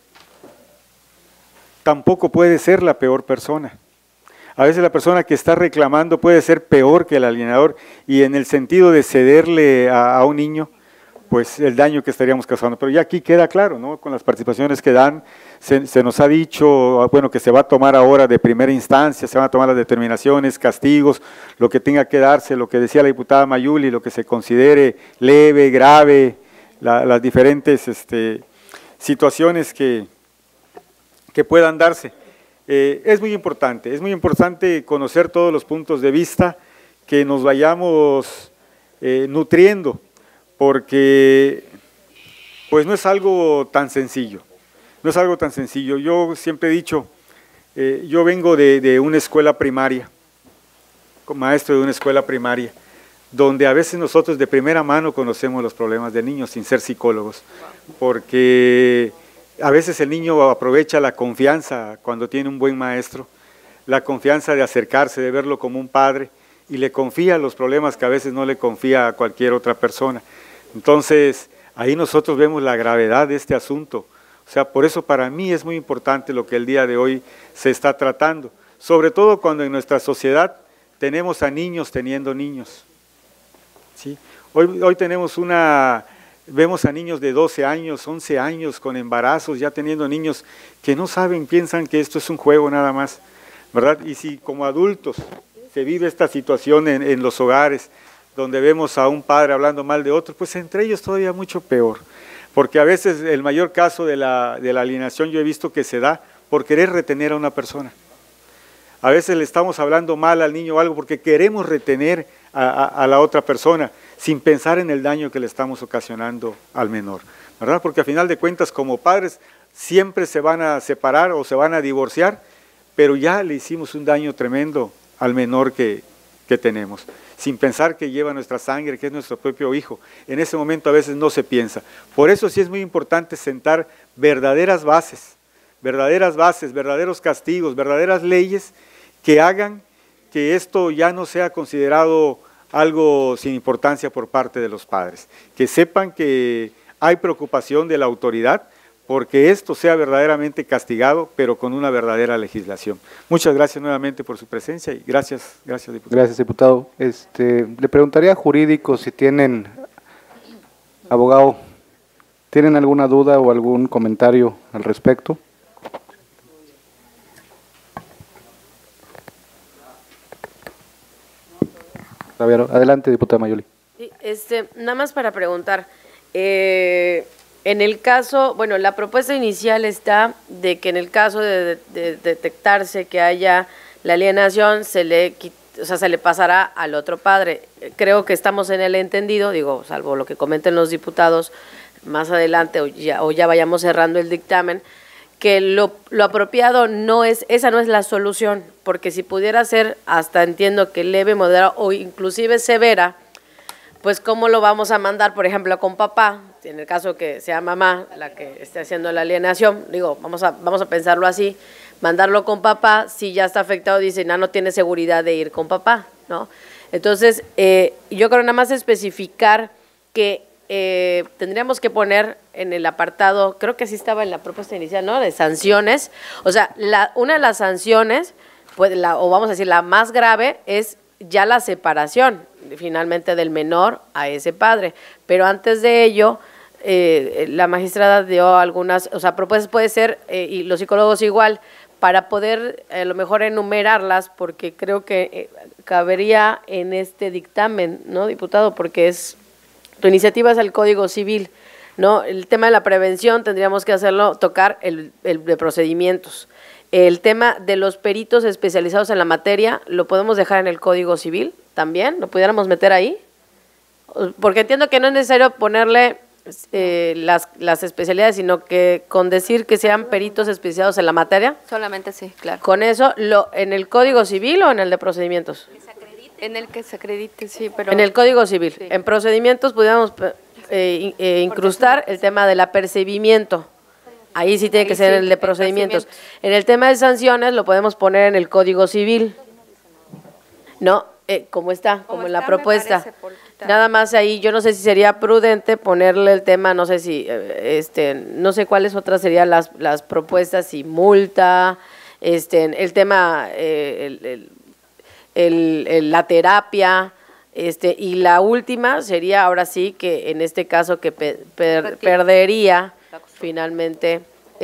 tampoco puede ser la peor persona. A veces la persona que está reclamando puede ser peor que el alienador y en el sentido de cederle a un niño, pues el daño que estaríamos causando. Pero ya aquí queda claro, ¿no? Con las participaciones que dan, se nos ha dicho, bueno, que se va a tomar ahora de primera instancia, se van a tomar las determinaciones, castigos, lo que tenga que darse, lo que decía la diputada Mayuli, lo que se considere leve, grave, las diferentes situaciones que puedan darse. Es muy importante conocer todos los puntos de vista, que nos vayamos nutriendo, porque pues no es algo tan sencillo, Yo siempre he dicho, yo vengo de una escuela primaria, maestro de una escuela primaria, donde a veces nosotros de primera mano conocemos los problemas de niños sin ser psicólogos, porque a veces el niño aprovecha la confianza cuando tiene un buen maestro, la confianza de acercarse, de verlo como un padre, y le confía los problemas que a veces no le confía a cualquier otra persona. Entonces, ahí nosotros vemos la gravedad de este asunto. O sea, por eso para mí es muy importante lo que el día de hoy se está tratando, sobre todo cuando en nuestra sociedad tenemos a niños teniendo niños. ¿Sí? Hoy vemos a niños de 12 años, 11 años con embarazos, ya teniendo niños que no saben, piensan que esto es un juego nada más, ¿verdad? Y si como adultos se vive esta situación en los hogares, donde vemos a un padre hablando mal de otro, pues entre ellos todavía mucho peor, porque a veces el mayor caso de la alienación yo he visto que se da por querer retener a una persona. A veces le estamos hablando mal al niño o algo porque queremos retener a la otra persona, sin pensar en el daño que le estamos ocasionando al menor, ¿verdad? Porque a final de cuentas, como padres, siempre se van a separar o se van a divorciar, pero ya le hicimos un daño tremendo al menor que tenemos, sin pensar que lleva nuestra sangre, que es nuestro propio hijo. En ese momento a veces no se piensa. Por eso sí es muy importante sentar verdaderas bases, verdaderos castigos, verdaderas leyes que hagan que esto ya no sea considerado algo sin importancia por parte de los padres, que sepan que hay preocupación de la autoridad porque esto sea verdaderamente castigado, pero con una verdadera legislación. Muchas gracias nuevamente por su presencia y gracias diputado. Gracias, diputado. Le preguntaría a jurídicos si tienen, abogado, ¿tienen alguna duda o algún comentario al respecto? Adelante, diputada Mayoli. Sí, nada más para preguntar, en el caso, bueno, la propuesta inicial está de que en el caso de detectarse que haya la alienación, se le pasará al otro padre. Creo que estamos en el entendido, digo, salvo lo que comenten los diputados más adelante o ya vayamos cerrando el dictamen, que lo apropiado esa no es la solución, porque si pudiera ser, hasta entiendo que leve, moderada o inclusive severa, pues cómo lo vamos a mandar, por ejemplo, con papá, en el caso que sea mamá la que esté haciendo la alienación, digo, vamos a pensarlo así, mandarlo con papá, si ya está afectado, dicen, no tiene seguridad de ir con papá, ¿no? Entonces, yo creo nada más especificar que tendríamos que poner en el apartado, creo que sí estaba en la propuesta inicial, ¿no?, de sanciones, o sea, una de las sanciones, pues, o vamos a decir, la más grave es ya la separación, finalmente, del menor a ese padre, pero antes de ello, la magistrada dio algunas, o sea, propuestas puede ser, y los psicólogos igual, para poder a lo mejor enumerarlas, porque creo que cabería en este dictamen, ¿no, diputado? Porque tu iniciativa es el Código Civil, ¿no? El tema de la prevención tendríamos que tocar el de procedimientos. El tema de los peritos especializados en la materia, ¿lo podemos dejar en el Código Civil también? ¿Lo pudiéramos meter ahí? Porque entiendo que no es necesario ponerle las especialidades, sino que con decir que sean peritos especializados en la materia. Solamente sí, claro. ¿Con eso en el Código Civil o en el de procedimientos? En el que se acredite, sí, pero… En el Código Civil. Sí. En procedimientos pudiéramos incrustar el tema del apercibimiento. Ahí sí tiene que ser el de procedimientos. En el tema de sanciones lo podemos poner en el Código Civil, ¿no? Como está, como en la propuesta. Nada más ahí, yo no sé si sería prudente ponerle el tema, no sé si, no sé cuáles otras serían las propuestas, y multa, el tema, la terapia, y la última sería ahora sí que en este caso que perdería finalmente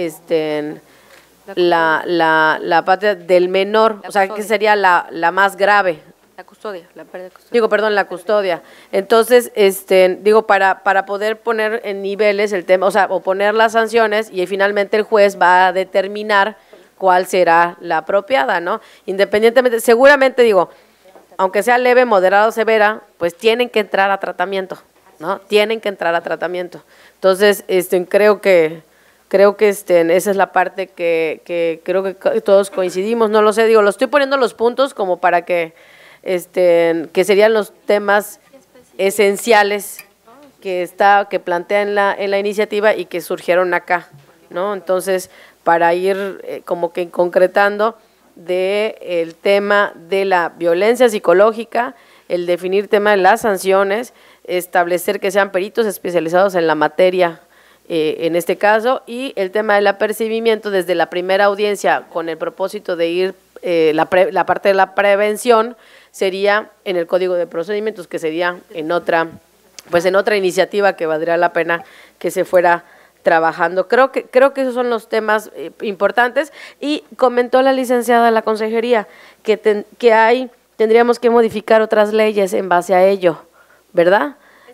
la parte del menor, o sea, que sería la más grave. La custodia, la pérdida de custodia. Digo, perdón, la custodia. Entonces, digo, para poder poner en niveles el tema, o sea, o poner las sanciones, y finalmente el juez va a determinar cuál será la apropiada, ¿no? Independientemente, seguramente, digo, aunque sea leve, moderado, severa, pues tienen que entrar a tratamiento, ¿no? Tienen que entrar a tratamiento. Entonces, creo que esa es la parte que creo que todos coincidimos, no lo sé, digo, lo estoy poniendo los puntos como para que serían los temas esenciales que plantea en la iniciativa y que surgieron acá, ¿no? Entonces, para ir como que concretando, del tema de la violencia psicológica, el definir tema de las sanciones, establecer que sean peritos especializados en la materia en este caso, y el tema del apercibimiento desde la primera audiencia con el propósito de ir, la parte de la prevención sería en el Código de Procedimientos, que sería en otra iniciativa que valdría la pena que se fuera trabajando. Creo que esos son los temas importantes, y comentó la licenciada de la consejería que tendríamos que modificar otras leyes en base a ello, ¿verdad?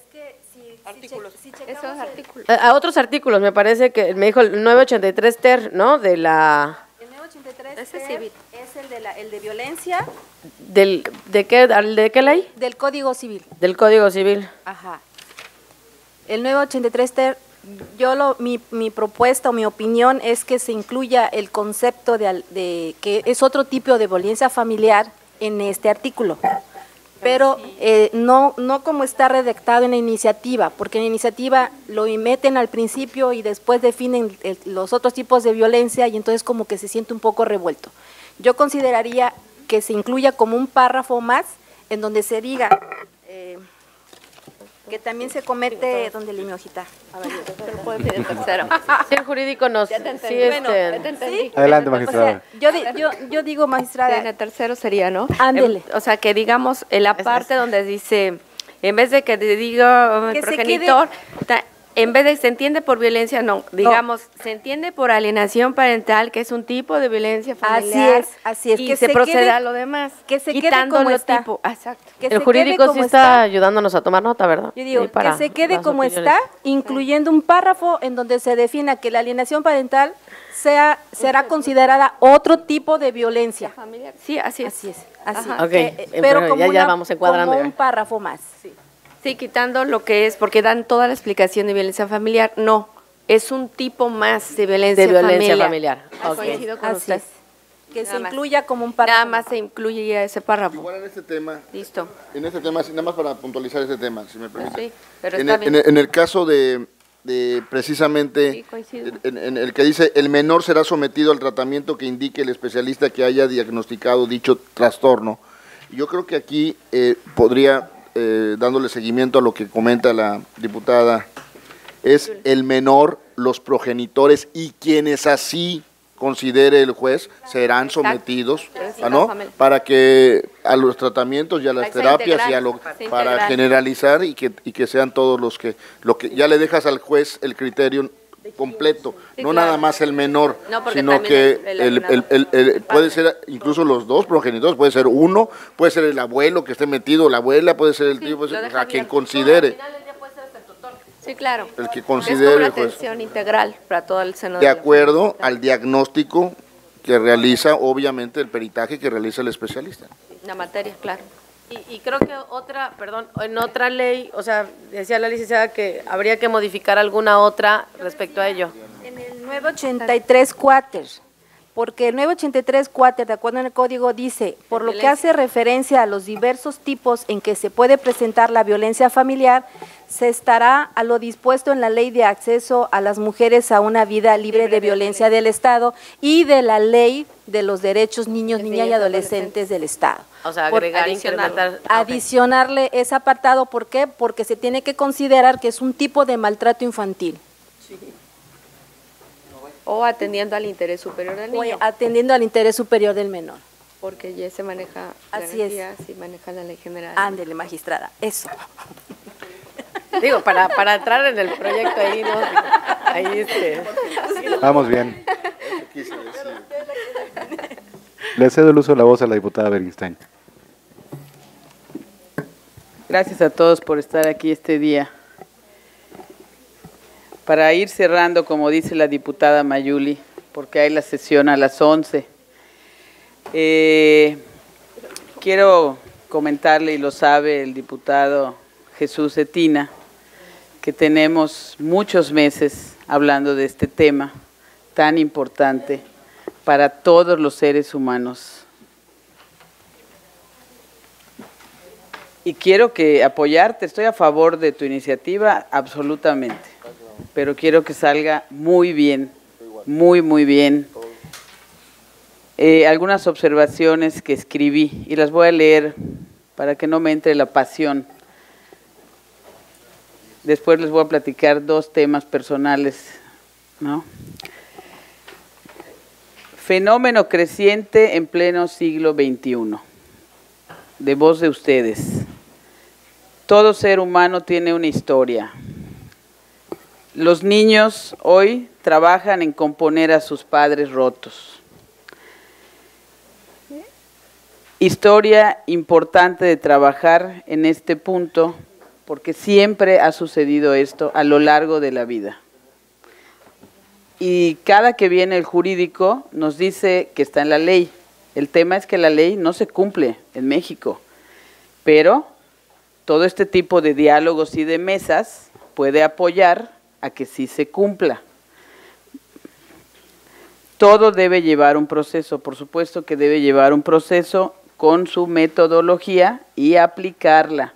Esos artículos. A otros artículos, me parece que me dijo el 983 ter, ¿no? De la... El 983 es el de violencia. ¿De qué ley? Del Código Civil. Del Código Civil. Ajá. El 983 ter, mi propuesta o mi opinión es que se incluya el concepto de que es otro tipo de violencia familiar en este artículo. Pero no como está redactado en la iniciativa, porque en la iniciativa lo meten al principio y después definen los otros tipos de violencia, y entonces como que se siente un poco revuelto. Yo consideraría que se incluya como un párrafo más en donde se diga que también se comete, donde le mi hojita. A ver, te lo puedo pedir el tercero. Sí, el jurídico nos... Ya te entendí. Sí, Bueno, ya te entendí. ¿sí? Adelante, magistrada. O sea, yo digo, magistrada. En el tercero sería, ¿no? Ándele. O sea, que digamos, en la parte donde dice, en vez de que te diga Que el se progenitor, en vez de se entiende por violencia, no, digamos, se entiende por alienación parental, que es un tipo de violencia familiar. Así es. Y Que se procede quede, a lo demás. Que se quede quitando como lo está. tipo. Exacto. Que El se jurídico quede sí como está ayudándonos a tomar nota, ¿verdad? Yo digo, Sí, para que se quede las como opiniones. está, incluyendo un párrafo en donde se defina que la alienación parental será considerada otro tipo de violencia. Familiar. Sí, así es. Así es. Así. Ok, Pero como ya vamos encuadrando. como un párrafo más. Sí. Sí, quitando lo que es, porque dan toda la explicación de violencia familiar. No, es un tipo más de violencia familiar. Ok. Coincido con Así usted. es. Que Nada se más. incluya como un párrafo. Nada más se incluye ya ese párrafo. Igual en este tema, Listo. nada más para puntualizar este tema, si me permite. Sí, pero En está el, bien. en el caso de precisamente, Sí, coincido. en el que dice, el menor será sometido al tratamiento que indique el especialista que haya diagnosticado dicho trastorno. Yo creo que aquí podría, dándole seguimiento a lo que comenta la diputada, es el menor, los progenitores y quienes así considere el juez serán sometidos, ¿no? Para que a los tratamientos y a las terapias y a lo, para generalizar y que sean todos los que ya le dejas al juez el criterio completo, Sí, no claro. nada más el menor, No, porque sino también que puede ser incluso los dos progenitores, puede ser uno, puede ser el abuelo que esté metido, la abuela, puede ser el tío, puede ser, a quien considere, Sí, claro. el que Es como considere una el juez, atención integral para todo el seno de la acuerdo familia. al diagnóstico que realiza, obviamente, el peritaje que realiza el especialista. La materia, claro. Y creo que en otra ley, o sea, decía la licenciada que habría que modificar alguna otra respecto a ello. En el 983 cuáter, porque el 983 cuáter, de acuerdo en el código, dice, por lo que hace referencia a los diversos tipos en que se puede presentar la violencia familiar, se estará a lo dispuesto en la Ley de Acceso a las Mujeres a una Vida libre de violencia del Estado y de la Ley de los Derechos Niños, Niñas y Adolescentes del Estado. O sea, Por agregar, adicional. incrementar. Adicionarle ese apartado, ¿por qué? Porque se tiene que considerar que es un tipo de maltrato infantil. O atendiendo al interés superior del niño. O atendiendo al interés superior del menor. Porque ya se maneja Así es. garantías y maneja la ley general. Ándele, magistrada, eso. Digo, para entrar en el proyecto ahí, ¿no? Ahí Vamos bien. Le cedo el uso de la voz a la diputada Beristain. Gracias a todos por estar aquí este día. Para ir cerrando, como dice la diputada Mayuli, porque hay la sesión a las 11, quiero comentarle, y lo sabe el diputado Jesús Cetina, que tenemos muchos meses hablando de este tema tan importante para todos los seres humanos. Y quiero apoyarte, estoy a favor de tu iniciativa, absolutamente, pero quiero que salga muy bien, muy bien algunas observaciones que escribí y las voy a leer para que no me entre la pasión. Después les voy a platicar 2 temas personales, ¿no? Fenómeno creciente en pleno siglo XXI, de voz de ustedes. Todo ser humano tiene una historia. Los niños hoy trabajan en componer a sus padres rotos. Historia importante de trabajar en este punto, porque siempre ha sucedido esto a lo largo de la vida. Y cada que viene el jurídico nos dice que está en la ley. El tema es que la ley no se cumple en México, pero todo este tipo de diálogos y de mesas puede apoyar a que sí se cumpla. Todo debe llevar un proceso, por supuesto que debe llevar un proceso con su metodología y aplicarla.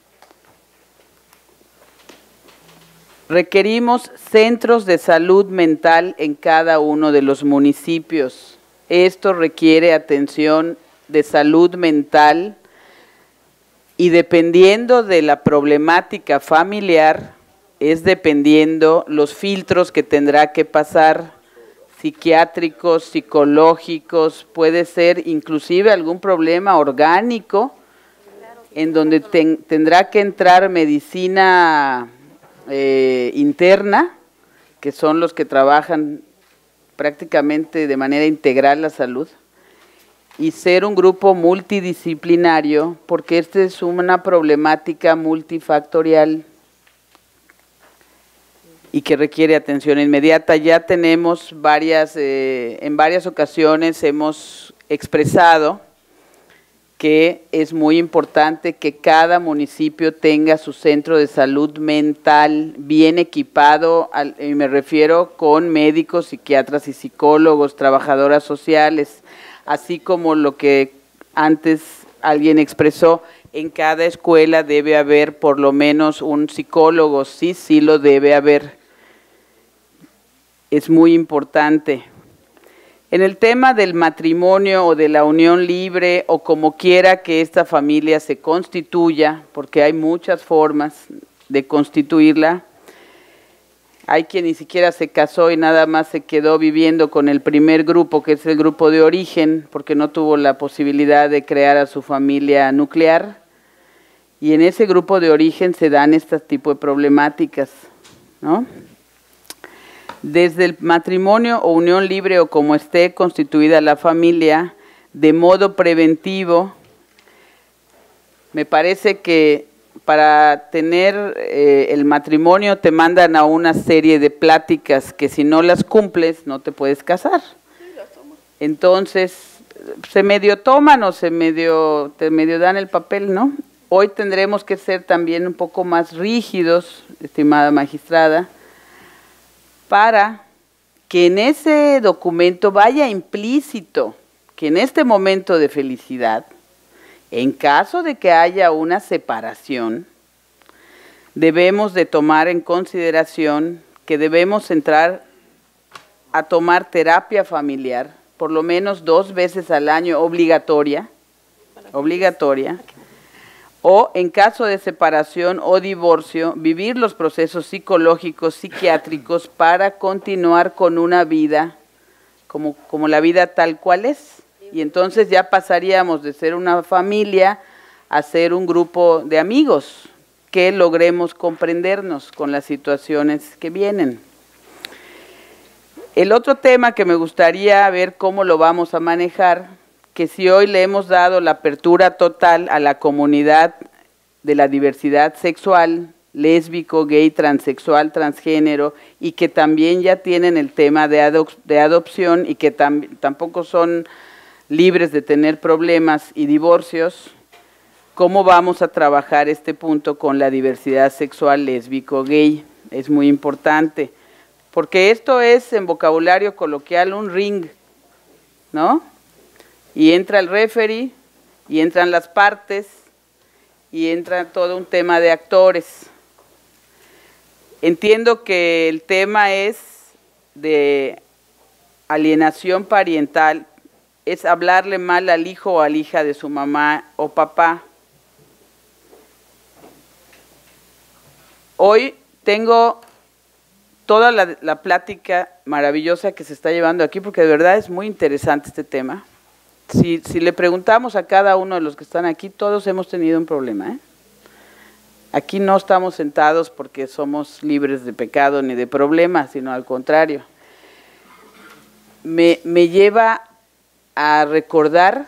Requerimos centros de salud mental en cada uno de los municipios. Esto requiere atención de salud mental y dependiendo de la problemática familiar, es dependiendo los filtros que tendrá que pasar, psiquiátricos, psicológicos, puede ser inclusive algún problema orgánico, en donde tendrá que entrar medicina interna, que son los que trabajan prácticamente de manera integral la salud, y ser un grupo multidisciplinario, porque esta es una problemática multifactorial y que requiere atención inmediata. Ya tenemos en varias ocasiones hemos expresado que es muy importante que cada municipio tenga su centro de salud mental bien equipado, y me refiero con médicos, psiquiatras y psicólogos, trabajadoras sociales, así como lo que antes alguien expresó, en cada escuela debe haber por lo menos un psicólogo, sí lo debe haber. Es muy importante. En el tema del matrimonio o de la unión libre o como quiera que esta familia se constituya, porque hay muchas formas de constituirla, hay quien ni siquiera se casó y nada más se quedó viviendo con el primer grupo, que es el grupo de origen, porque no tuvo la posibilidad de crear a su familia nuclear, y en ese grupo de origen se dan este tipo de problemáticas, ¿no? Desde el matrimonio o unión libre o como esté constituida la familia, de modo preventivo, me parece que para tener el matrimonio te mandan a una serie de pláticas que si no las cumples no te puedes casar. Entonces, se medio toman o te medio dan el papel, ¿no? Hoy tendremos que ser también un poco más rígidos, estimada magistrada, para que en ese documento vaya implícito que en este momento de felicidad, en caso de que haya una separación, debemos de tomar en consideración que debemos entrar a tomar terapia familiar, por lo menos 2 veces al año, obligatoria, o en caso de separación o divorcio, vivir los procesos psicológicos, psiquiátricos para continuar con una vida como la vida tal cual es. Y entonces ya pasaríamos de ser una familia a ser un grupo de amigos que logremos comprendernos con las situaciones que vienen. El otro tema que me gustaría ver cómo lo vamos a manejar, que si hoy le hemos dado la apertura total a la comunidad de la diversidad sexual, lésbico, gay, transexual, transgénero, y que también ya tienen el tema de adopción y que tampoco son libres de tener problemas y divorcios, ¿cómo vamos a trabajar este punto con la diversidad sexual, lésbico, gay? Es muy importante, porque esto es en vocabulario coloquial un ring, ¿no? Y entra el referee, y entran las partes, y entra todo un tema de actores. Entiendo que el tema es de alienación parental es hablarle mal al hijo o a la hija de su mamá o papá. Hoy tengo toda la plática maravillosa que se está llevando aquí, porque de verdad es muy interesante este tema. Si le preguntamos a cada uno de los que están aquí, todos hemos tenido un problema, ¿eh? Aquí no estamos sentados porque somos libres de pecado ni de problemas, sino al contrario. Me lleva a recordar,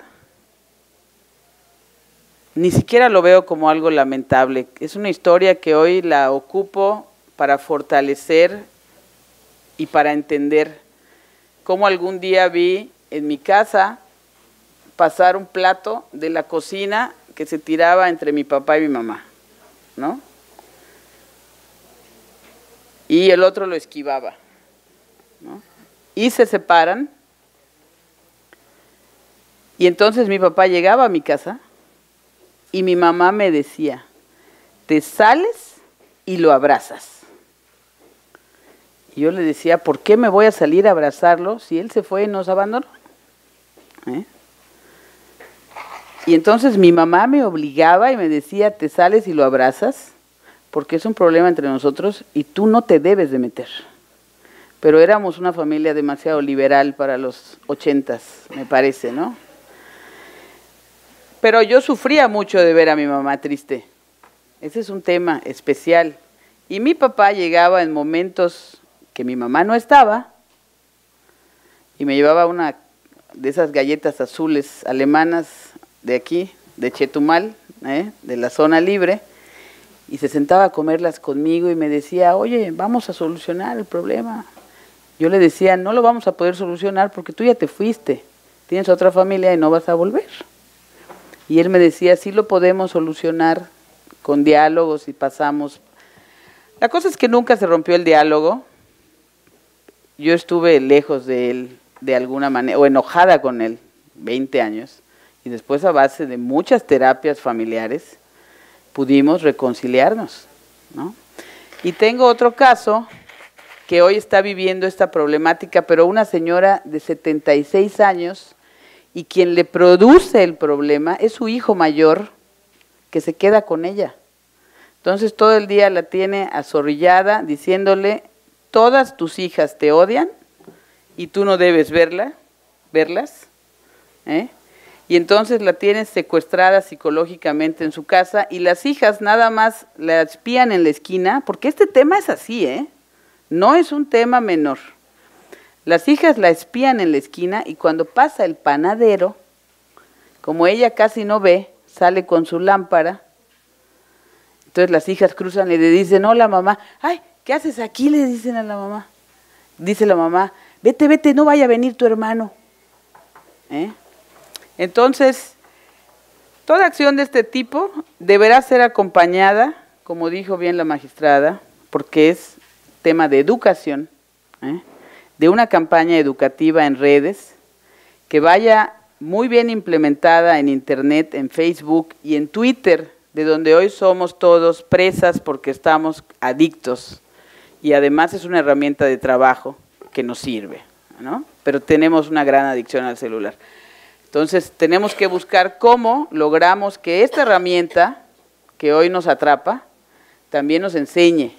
ni siquiera lo veo como algo lamentable, es una historia que hoy la ocupo para fortalecer y para entender cómo algún día vi en mi casa pasar un plato de la cocina que se tiraba entre mi papá y mi mamá, ¿no? Y el otro lo esquivaba, ¿no? Y se separan, y entonces mi papá llegaba a mi casa y mi mamá me decía, te sales y lo abrazas. Y yo le decía, ¿por qué me voy a salir a abrazarlo si él se fue y nos abandonó? Y entonces mi mamá me obligaba y me decía, te sales y lo abrazas, porque es un problema entre nosotros y tú no te debes de meter. Pero éramos una familia demasiado liberal para los 80s, me parece, ¿no? Pero yo sufría mucho de ver a mi mamá triste. Ese es un tema especial. Y mi papá llegaba en momentos que mi mamá no estaba y me llevaba una de esas galletas azules alemanas de aquí, de Chetumal, de la zona libre, y se sentaba a comerlas conmigo y me decía, oye, vamos a solucionar el problema. Yo le decía, no lo vamos a poder solucionar porque tú ya te fuiste, tienes otra familia y no vas a volver. Y él me decía, sí lo podemos solucionar con diálogos y pasamos. La cosa es que nunca se rompió el diálogo. Yo estuve lejos de él de alguna manera, o enojada con él, 20 años. Y después, a base de muchas terapias familiares, pudimos reconciliarnos, ¿no? Y tengo otro caso que hoy está viviendo esta problemática, pero una señora de 76 años, y quien le produce el problema es su hijo mayor, que se queda con ella. Entonces todo el día la tiene azorrillada, diciéndole, todas tus hijas te odian, y tú no debes verlas, y entonces la tienes secuestrada psicológicamente en su casa, y las hijas nada más la espían en la esquina, porque este tema es así, no es un tema menor. Las hijas la espían en la esquina y cuando pasa el panadero, como ella casi no ve, sale con su lámpara. Entonces las hijas cruzan y le dicen, hola mamá, ay, ¿qué haces aquí? Le dicen a la mamá. Dice la mamá, vete, vete, no vaya a venir tu hermano. Entonces, toda acción de este tipo deberá ser acompañada, como dijo bien la magistrada, porque es tema de educación, de una campaña educativa en redes, que vaya muy bien implementada en Internet, en Facebook y en Twitter, de donde hoy somos todos presas porque estamos adictos, y además es una herramienta de trabajo que nos sirve, ¿no? Pero tenemos una gran adicción al celular. Entonces tenemos que buscar cómo logramos que esta herramienta que hoy nos atrapa también nos enseñe.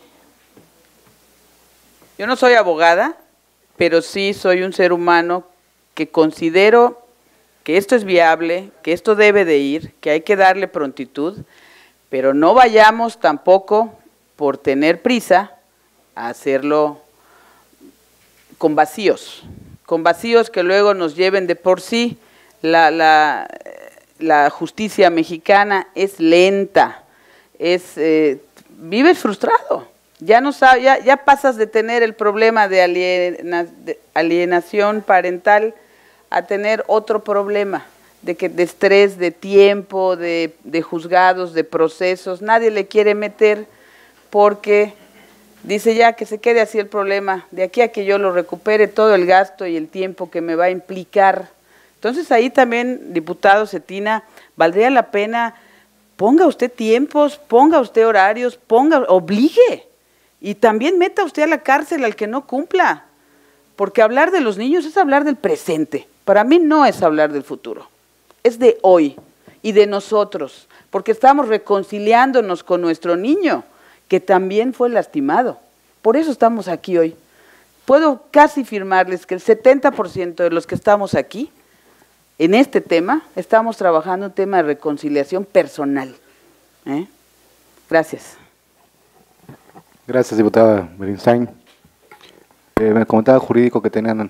Yo no soy abogada, pero sí soy un ser humano que considero que esto es viable, que esto debe de ir, que hay que darle prontitud, pero no vayamos tampoco por tener prisa a hacerlo con vacíos que luego nos lleven de por sí. La justicia mexicana es lenta, vives frustrado. Ya pasas de tener el problema de alienación parental a tener otro problema, de estrés, de tiempo, de juzgados, de procesos. Nadie le quiere meter porque dice ya que se quede así el problema, de aquí a que yo lo recupere, todo el gasto y el tiempo que me va a implicar. Entonces ahí también, diputado Cetina, valdría la pena, ponga usted tiempos, ponga usted horarios, obligue. Y también meta usted a la cárcel al que no cumpla, porque hablar de los niños es hablar del presente, Para mí no es hablar del futuro, es de hoy y de nosotros, porque estamos reconciliándonos con nuestro niño, que también fue lastimado. Por eso estamos aquí hoy. Puedo casi firmarles que el 70% de los que estamos aquí, en este tema, estamos trabajando un tema de reconciliación personal. Gracias. Gracias, diputada Beristain. Me comentaba jurídico que tenían.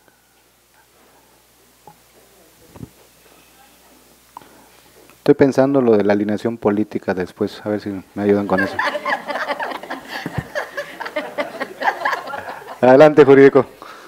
Estoy pensando lo de la alineación política después, a ver si me ayudan con eso. Adelante, jurídico.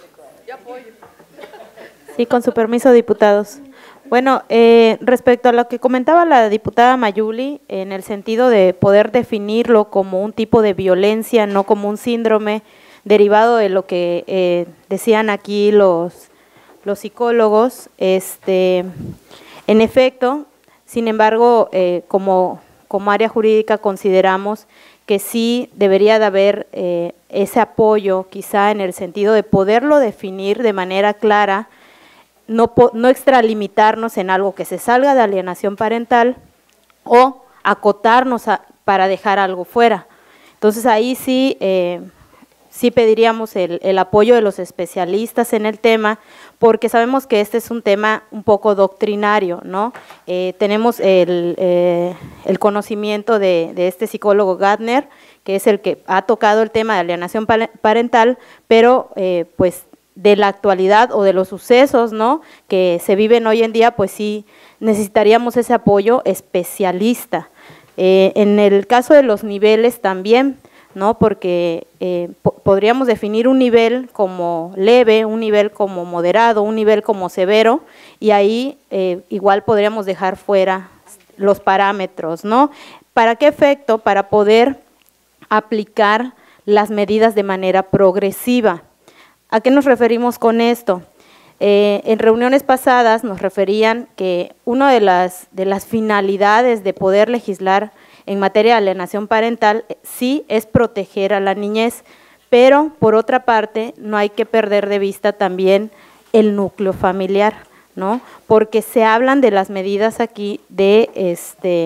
Sí, con su permiso, diputados. Bueno, respecto a lo que comentaba la diputada Mayuli, en el sentido de poder definirlo como un tipo de violencia, no como un síndrome derivado de lo que decían aquí los psicólogos, en efecto, sin embargo, como área jurídica consideramos que sí debería de haber ese apoyo, quizá en el sentido de poderlo definir de manera clara, no extralimitarnos en algo que se salga de alienación parental o acotarnos para dejar algo fuera. Entonces ahí sí, sí pediríamos el apoyo de los especialistas en el tema, porque sabemos que este es un tema un poco doctrinario, ¿no? Tenemos el conocimiento de este psicólogo Gardner, que es el que ha tocado el tema de alienación parental, pero pues de la actualidad o de los sucesos, ¿no?, que se viven hoy en día, pues sí necesitaríamos ese apoyo especialista. En el caso de los niveles también, ¿no?, porque podríamos definir un nivel como leve, un nivel como moderado, un nivel como severo, y ahí igual podríamos dejar fuera los parámetros, ¿no? ¿Para qué efecto? Para poder aplicar las medidas de manera progresiva. ¿A qué nos referimos con esto? En reuniones pasadas nos referían que una de las finalidades de poder legislar en materia de alienación parental sí es proteger a la niñez, pero por otra parte no hay que perder de vista también el núcleo familiar, ¿no? Porque se hablan de las medidas aquí de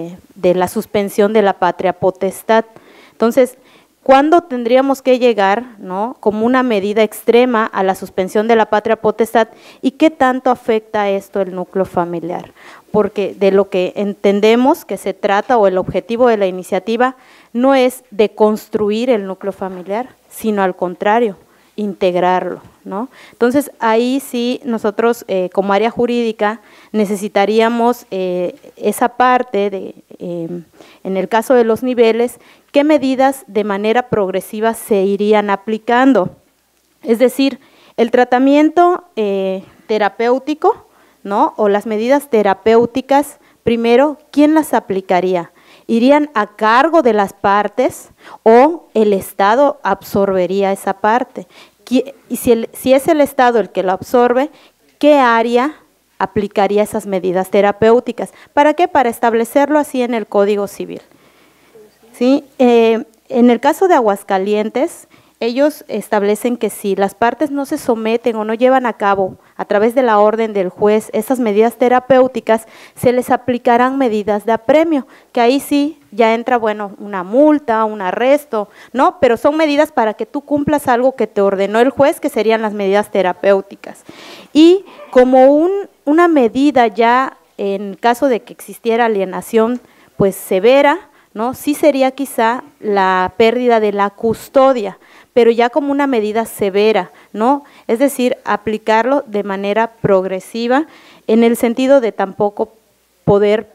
la suspensión de la patria potestad. Entonces, ¿cuándo tendríamos que llegar, ¿no?, como una medida extrema a la suspensión de la patria potestad y qué tanto afecta esto el núcleo familiar? Porque de lo que entendemos que se trata o el objetivo de la iniciativa no es de construir el núcleo familiar, sino al contrario, integrarlo, ¿no? Entonces ahí sí nosotros como área jurídica necesitaríamos esa parte en el caso de los niveles, qué medidas de manera progresiva se irían aplicando. Es decir, el tratamiento terapéutico, ¿no?, o las medidas terapéuticas, primero, ¿quién las aplicaría? ¿Irían a cargo de las partes o el Estado absorbería esa parte? Y si es el Estado el que lo absorbe, ¿qué área aplicaría esas medidas terapéuticas? ¿Para qué? Para establecerlo así en el Código Civil. ¿Sí? En el caso de Aguascalientes, ellos establecen que si las partes no se someten o no llevan a cabo a través de la orden del juez esas medidas terapéuticas, se les aplicarán medidas de apremio, que ahí sí ya entra, bueno, una multa, un arresto, ¿no? Pero son medidas para que tú cumplas algo que te ordenó el juez, que serían las medidas terapéuticas. Y como una medida ya en caso de que existiera alienación pues severa, ¿no?, sí sería quizá la pérdida de la custodia, pero ya como una medida severa, ¿no? Es decir, aplicarlo de manera progresiva en el sentido de tampoco poder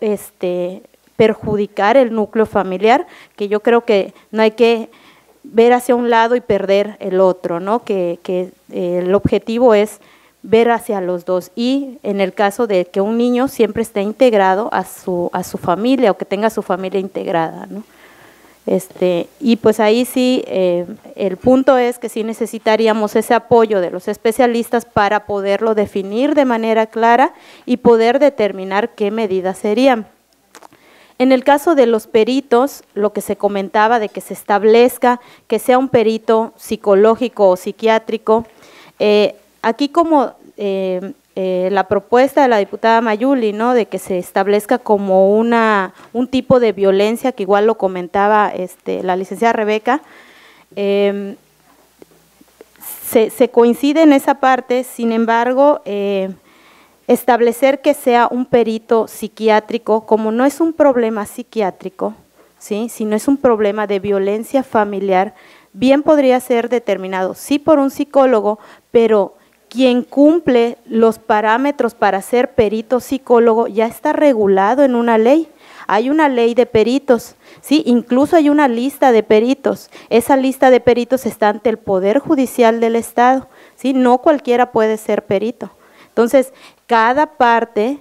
perjudicar el núcleo familiar, que yo creo que no hay que ver hacia un lado y perder el otro, ¿no? Que el objetivo es ver hacia los dos, y en el caso de que un niño siempre esté integrado a su familia o que tenga su familia integrada, ¿no? Y pues ahí sí, el punto es que sí necesitaríamos ese apoyo de los especialistas para poderlo definir de manera clara y poder determinar qué medidas serían. En el caso de los peritos, lo que se comentaba de que se establezca que sea un perito psicológico o psiquiátrico, aquí como la propuesta de la diputada Mayuli, ¿no?, de que se establezca como un tipo de violencia, que igual lo comentaba la licenciada Rebeca, se coincide en esa parte. Sin embargo, establecer que sea un perito psiquiátrico, como no es un problema psiquiátrico, ¿sí?, sino es un problema de violencia familiar, bien podría ser determinado, sí, por un psicólogo, pero quien cumple los parámetros para ser perito psicólogo ya está regulado en una ley. Hay una ley de peritos, ¿sí? Incluso hay una lista de peritos. Esa lista de peritos está ante el Poder Judicial del Estado, ¿sí? No cualquiera puede ser perito. Entonces, cada parte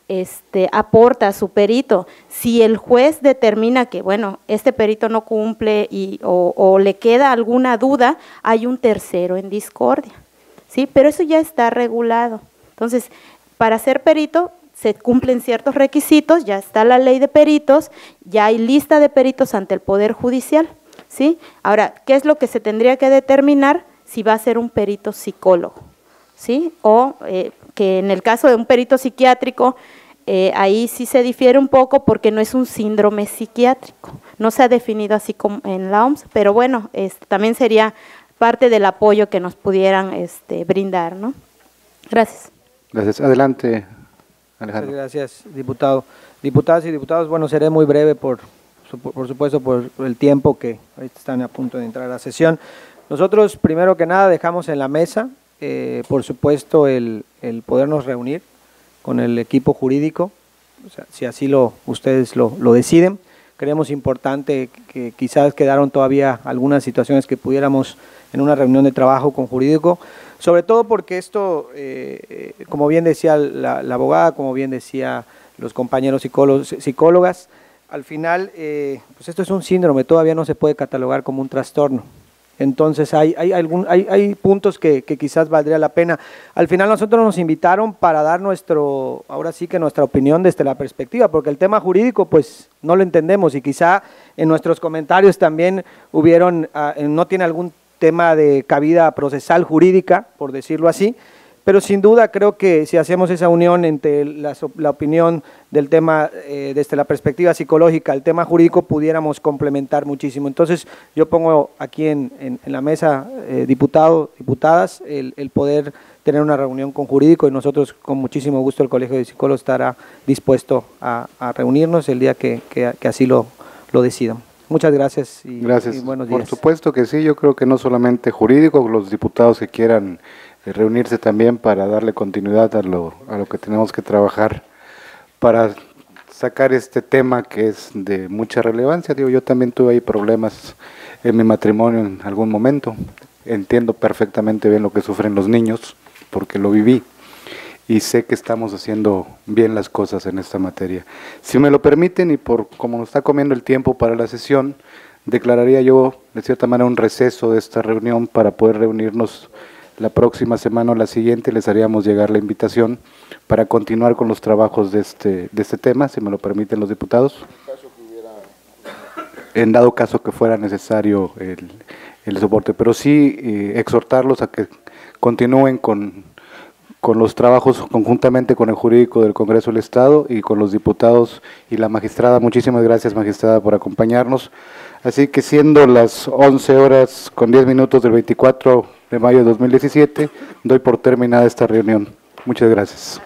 aporta a su perito. Si el juez determina que, bueno, este perito no cumple o le queda alguna duda, hay un tercero en discordia, ¿sí? Pero eso ya está regulado. Entonces, para ser perito se cumplen ciertos requisitos, ya está la ley de peritos, ya hay lista de peritos ante el Poder Judicial, ¿sí? Ahora, ¿qué es lo que se tendría que determinar? Si va a ser un perito psicólogo, ¿sí? O que en el caso de un perito psiquiátrico, ahí sí se difiere un poco porque no es un síndrome psiquiátrico, no se ha definido así como en la OMS, pero bueno, también sería parte del apoyo que nos pudieran brindar, ¿no? Gracias. Gracias. Adelante, Alejandro. Gracias, diputado. Diputadas y diputados, bueno, seré muy breve por supuesto por el tiempo que ahorita están a punto de entrar a la sesión. Nosotros, primero que nada, dejamos en la mesa, por supuesto, el podernos reunir con el equipo jurídico, o sea, si así ustedes lo deciden. Creemos importante que quizás quedaron todavía algunas situaciones que pudiéramos en una reunión de trabajo con jurídico, sobre todo porque esto, como bien decía la abogada, como bien decía los compañeros psicólogas, al final, pues esto es un síndrome, todavía no se puede catalogar como un trastorno. Entonces hay puntos que quizás valdría la pena. Al final nosotros nos invitaron para dar ahora sí que nuestra opinión desde la perspectiva, porque el tema jurídico pues no lo entendemos y quizá en nuestros comentarios también no tiene algún tema de cabida procesal jurídica, por decirlo así, pero sin duda creo que si hacemos esa unión entre la opinión del tema desde la perspectiva psicológica, el tema jurídico, pudiéramos complementar muchísimo. Entonces yo pongo aquí en la mesa, diputados, diputadas, el poder tener una reunión con jurídico, y nosotros con muchísimo gusto el Colegio de Psicólogos estará dispuesto a reunirnos el día que así lo decidan. Muchas gracias y buenos días. Por supuesto que sí, yo creo que no solamente jurídico, los diputados que quieran reunirse también para darle continuidad a lo que tenemos que trabajar para sacar este tema que es de mucha relevancia. Digo, yo también tuve ahí problemas en mi matrimonio en algún momento, entiendo perfectamente bien lo que sufren los niños porque lo viví y sé que estamos haciendo bien las cosas en esta materia. Si me lo permiten y por como nos está comiendo el tiempo para la sesión, declararía yo de cierta manera un receso de esta reunión para poder reunirnos la próxima semana o la siguiente. Les haríamos llegar la invitación para continuar con los trabajos de este tema, si me lo permiten los diputados. En dado caso que fuera necesario el soporte, pero sí exhortarlos a que continúen con los trabajos conjuntamente con el jurídico del Congreso del Estado y con los diputados y la magistrada. Muchísimas gracias, magistrada, por acompañarnos. Así que siendo las 11:10 del 24 de mayo de 2017, doy por terminada esta reunión. Muchas gracias.